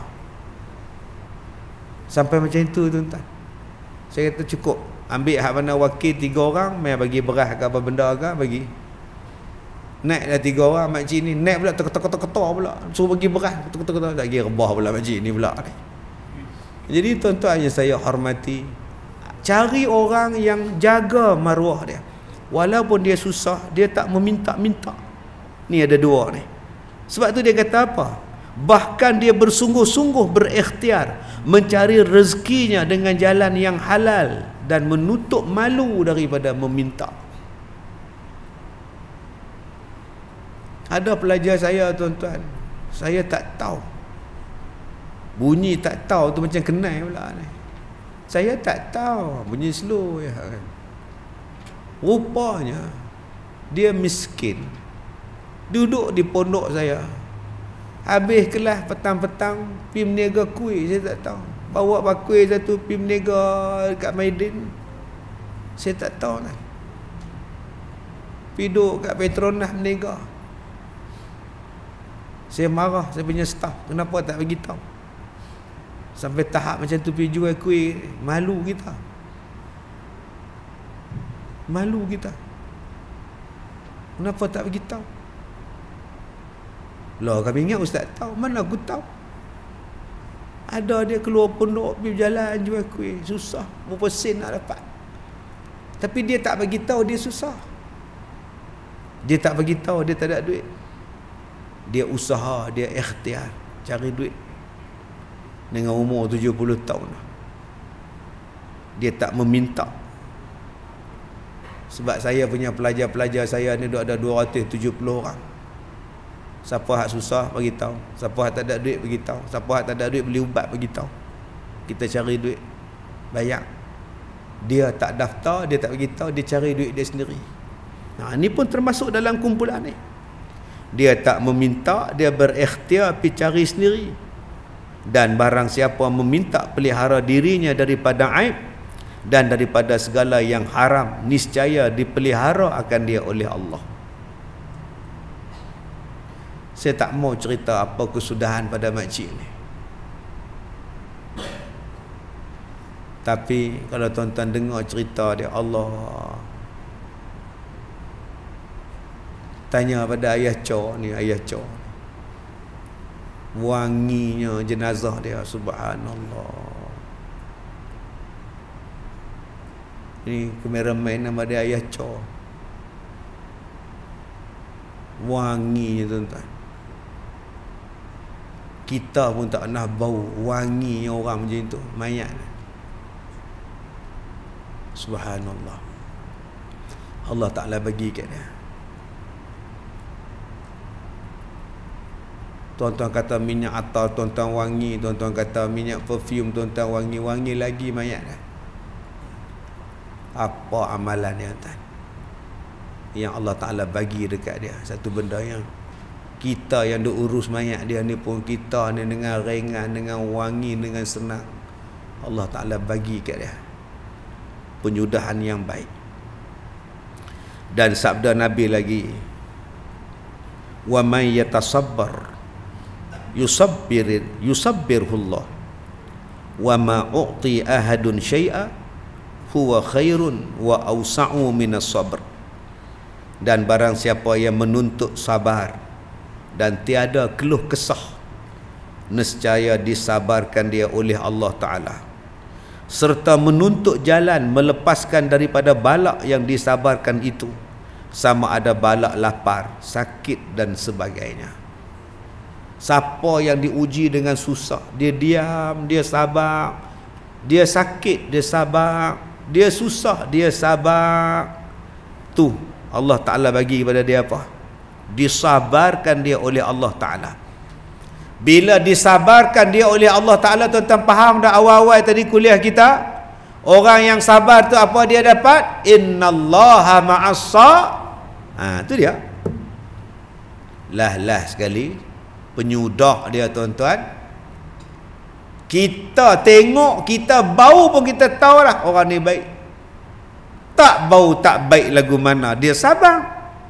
Sampai macam itu tuan-tuan. Saya kata cukup, ambil hak mana wakil 3 orang, main bagi beras ke apa benda ke bagi. Naik dah 3 orang makcik ni, naik pula ketok-ketok pula, suruh bagi beras, ketok-ketok tak lagi rebah pula makcik ni pula ni. Jadi tuan-tuan yang saya hormati, cari orang yang jaga maruah dia. Walaupun dia susah, dia tak meminta-minta. Ni ada 2 ni. Sebab tu dia kata apa? Bahkan dia bersungguh-sungguh berikhtiar mencari rezekinya dengan jalan yang halal dan menutup malu daripada meminta. Ada pelajar saya tuan-tuan, saya tak tahu. Bunyi tak tahu tu macam kenal pula ni. Saya tak tahu, bunyi slow ya kan. Rupanya dia miskin. Duduk di pondok saya. Habis kelas petang-petang pergi meniaga kuih, saya tak tahu. Bawa bakui satu pergi meniaga dekat Maidin. Saya tak tahu lah. Pergi duduk kat Petronas meniaga. Saya marah saya punya staff, kenapa tak bagi tahu? Sampai tahap macam tu pergi jual kuih, malu kita. Malu kita. Kenapa tak bagi tahu? Lah kami ingat ustaz tahu, mana aku tahu? Ada dia keluar pondok pergi jalan jual kuih, susah, berapa sen nak dapat. Tapi dia tak bagi tahu dia susah. Dia tak bagi tahu dia tak ada duit. Dia usaha, dia ikhtiar cari duit. Dengan umur 70 tahun. Dia tak meminta. Sebab saya punya pelajar-pelajar saya ni ada 270 orang. Siapa hak susah bagi tahu, siapa hak tak ada duit bagi tahu, siapa hak tak ada duit beli ubat bagi tahu. Kita cari duit, bayar. Dia tak daftar, dia tak bagi tahu, dia cari duit dia sendiri. Nah, ini pun termasuk dalam kumpulan ni. Dia tak meminta, dia berikhtiar pergi cari sendiri. Dan barang siapa meminta pelihara dirinya daripada aib, dan daripada segala yang haram, niscaya dipelihara akan dia oleh Allah. Saya tak mau cerita apa kesudahan pada makcik ni. Tapi kalau tuan-tuan dengar cerita dia, Allah, tanya pada ayah Cho ni, ayah Cho, wanginya jenazah dia, subhanallah. Ini kameraman nama dia ayah Cho. Wanginya tuan-tuan, kita pun tak pernah bau wanginya orang macam tu, mayat. Subhanallah. Allah Ta'ala bagi kat dia. Tuan-tuan kata minyak atar, tuan-tuan wangi, tuan-tuan kata minyak perfume, tuan-tuan wangi, wangi lagi mayat dah. Apa amalan dia tuan yang Allah Ta'ala bagi dekat dia? Satu benda yang kita yang duk urus mayat dia ni pun, kita ni dengan ringan, dengan wangi, dengan senang, Allah Ta'ala bagi kat dia penyudahan yang baik. Dan sabda Nabi lagi, wa man yatasabbar yusabbirullah wa ma u'ti ahadun syai'a huwa khairun wa awsa'u minas sabr. Dan barang siapa yang menuntut sabar dan tiada keluh kesah, nescaya disabarkan dia oleh Allah Ta'ala, serta menuntut jalan melepaskan daripada balak yang disabarkan itu, sama ada balak lapar, sakit dan sebagainya. Siapa yang diuji dengan susah, dia diam, dia sabar. Dia sakit, dia sabar. Dia susah, dia sabar. Tu Allah Ta'ala bagi kepada dia apa? Disabarkan dia oleh Allah Ta'ala. Bila disabarkan dia oleh Allah Ta'ala, tuan-tuan faham dah awal-awal tadi kuliah kita? Orang yang sabar tu apa dia dapat? Innallaha ma'assa. Tu dia. Lah sekali penyudah dia tuan-tuan. Kita tengok, kita bau pun kita tahu lah orang ni baik. Tak bau tak baik lagu mana, dia sabar.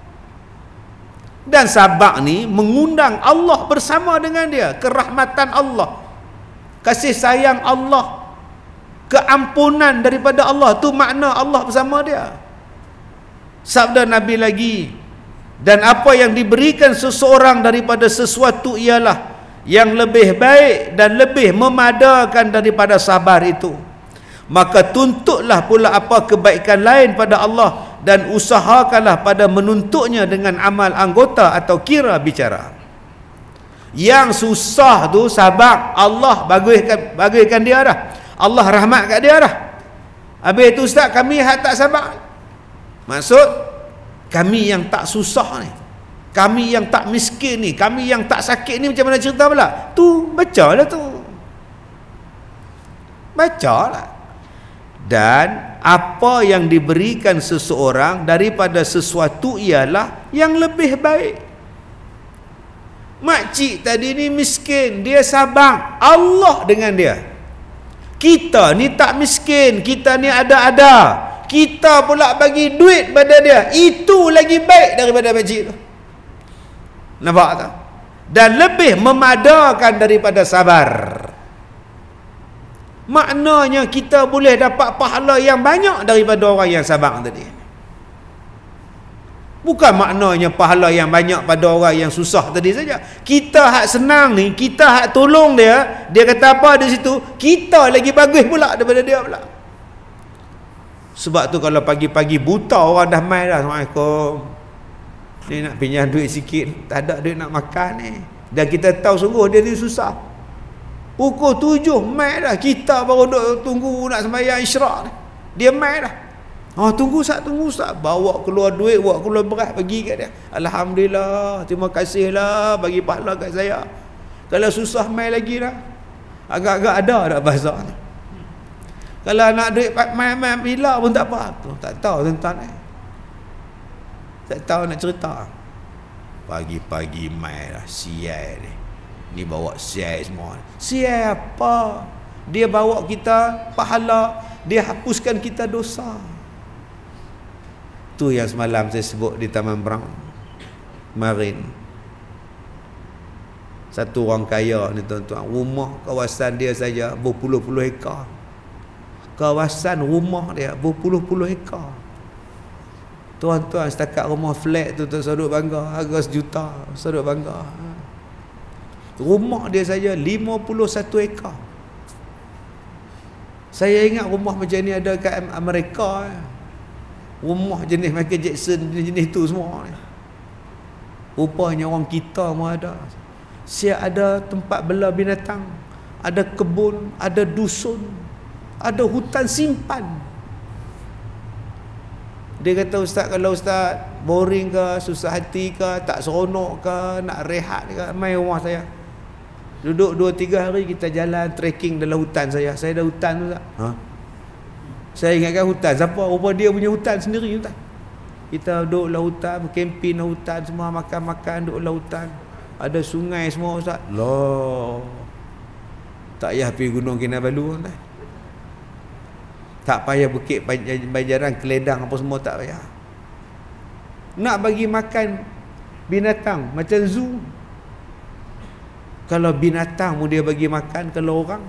Dan sabar ni mengundang Allah bersama dengan dia, kerahmatan Allah, kasih sayang Allah, keampunan daripada Allah. Tu makna Allah bersama dia. Sabda Nabi lagi, dan apa yang diberikan seseorang daripada sesuatu ialah yang lebih baik dan lebih memadakan daripada sabar itu. Maka tuntutlah pula apa kebaikan lain pada Allah, dan usahakanlah pada menuntutnya dengan amal anggota atau kira bicara. Yang susah tu sabar, Allah bagikan dia dah. Allah rahmat kat dia dah. Habis tu ustaz, kami tak sabar. Maksud kami yang tak susah ni, kami yang tak miskin ni, kami yang tak sakit ni, macam mana cerita pula? Tu bacalah tu. Bacalah. Dan apa yang diberikan seseorang daripada sesuatu ialah yang lebih baik. Makcik tadi ni miskin, dia sabar, Allah dengan dia. Kita ni tak miskin, kita ni ada-ada, kita pula bagi duit pada dia, itu lagi baik daripada makcik tu. Nampak tak? Dan lebih memadakan daripada sabar. Maknanya kita boleh dapat pahala yang banyak daripada orang yang sabar tadi. Bukan maknanya pahala yang banyak pada orang yang susah tadi saja. Kita hak senang ni, kita hak tolong dia, dia kata apa di situ, kita lagi bagus pula daripada dia pula. Sebab tu kalau pagi-pagi buta orang dah mai dah, Assalamualaikum, ni nak pinjam duit sikit, tak ada duit nak makan ni. Dan kita tahu sungguh dia ni susah. Pukul 7 mai dah, kita baru duduk tunggu nak sembahyang isyak ni, dia mai dah. Tunggu sat, bawa keluar duit, bawa keluar beras, bagi kat dia. Alhamdulillah, terima kasihlah bagi pahala kat saya. Kalau susah mai lagi dah, agak-agak ada dah bahasa ni. Kalau nak duit mai bila pun tak apa. Tak tahu tuan-tuan ni, tak tahu nak cerita. Pagi-pagi mai dah, sial ni. Ni bawa sial semua. Sial apa? Dia bawa kita pahala. dia hapuskan kita dosa. Tu yang semalam saya sebut di Taman Brown kemarin. Satu orang kaya ni tuan-tuan, rumah kawasan dia saja berpuluh-puluh hektar. Kawasan rumah dia berpuluh-puluh hektar. Tuan-tuan, setakat rumah flat tu saya duk bangga, harga 1 juta, saya duk bangga. Rumah dia saja 51 ekar. Saya ingat rumah macam ni ada kat Amerika. Rumah jenis Michael Jackson, jenis tu semua. Rupanya orang kita pun ada. Siap ada tempat bela binatang, ada kebun, ada dusun, ada hutan simpan. Dia kata, ustaz, kalau ustaz boring ke, susah hati ke, tak seronok ke, nak rehat ke, mai rumah saya. Duduk 2-3 hari, kita jalan trekking dalam hutan saya. Saya ada hutan tu, ustaz. Saya ingatkan hutan siapa? Rupa dia punya hutan sendiri, ustaz. Kita duduk dalam hutan, berkemping dalam hutan, semua makan-makan duduk dalam hutan. Ada sungai semua, ustaz. Loh, tak payah pergi Gunung Kinabalu, ustaz. Tak payah Bukit Banjaran, Keledang apa semua, tak payah. Nak bagi makan binatang macam zoo. Kalau binatang pun dia bagi makan, kalau orang,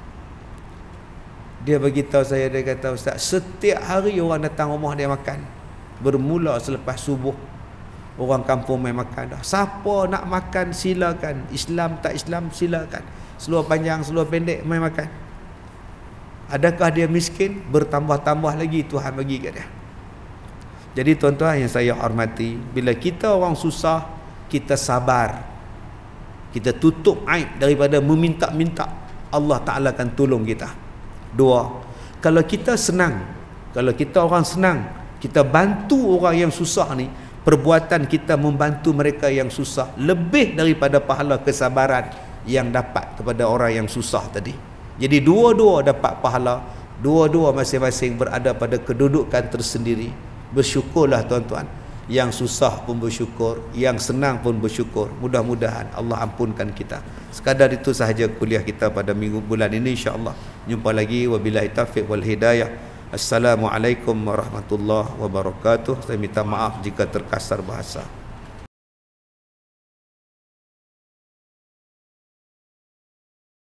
dia bagi tahu saya, dia kata, ustaz, setiap hari orang datang rumah dia makan. Bermula selepas subuh, orang kampung main makan dah. Siapa nak makan silakan, Islam tak Islam silakan. Seluar panjang, seluar pendek main makan. Adakah dia miskin? Bertambah-tambah lagi Tuhan bagi kat dia. Jadi tuan-tuan yang saya hormati, bila kita orang susah, kita sabar, kita tutup aib daripada meminta-minta, Allah Ta'ala akan tolong kita. 2, kalau kita senang, kalau kita orang senang, kita bantu orang yang susah ni, perbuatan kita membantu mereka yang susah lebih daripada pahala kesabaran yang dapat kepada orang yang susah tadi. Jadi dua-dua dapat pahala, dua-dua masing-masing berada pada kedudukan tersendiri. Bersyukurlah tuan-tuan. Yang susah pun bersyukur, yang senang pun bersyukur. Mudah-mudahan Allah ampunkan kita. Sekadar itu sahaja kuliah kita pada bulan ini, insya-Allah. Jumpa lagi, wabillahi taufiq wal hidayah. Assalamualaikum warahmatullahi wabarakatuh. Saya minta maaf jika terkasar bahasa.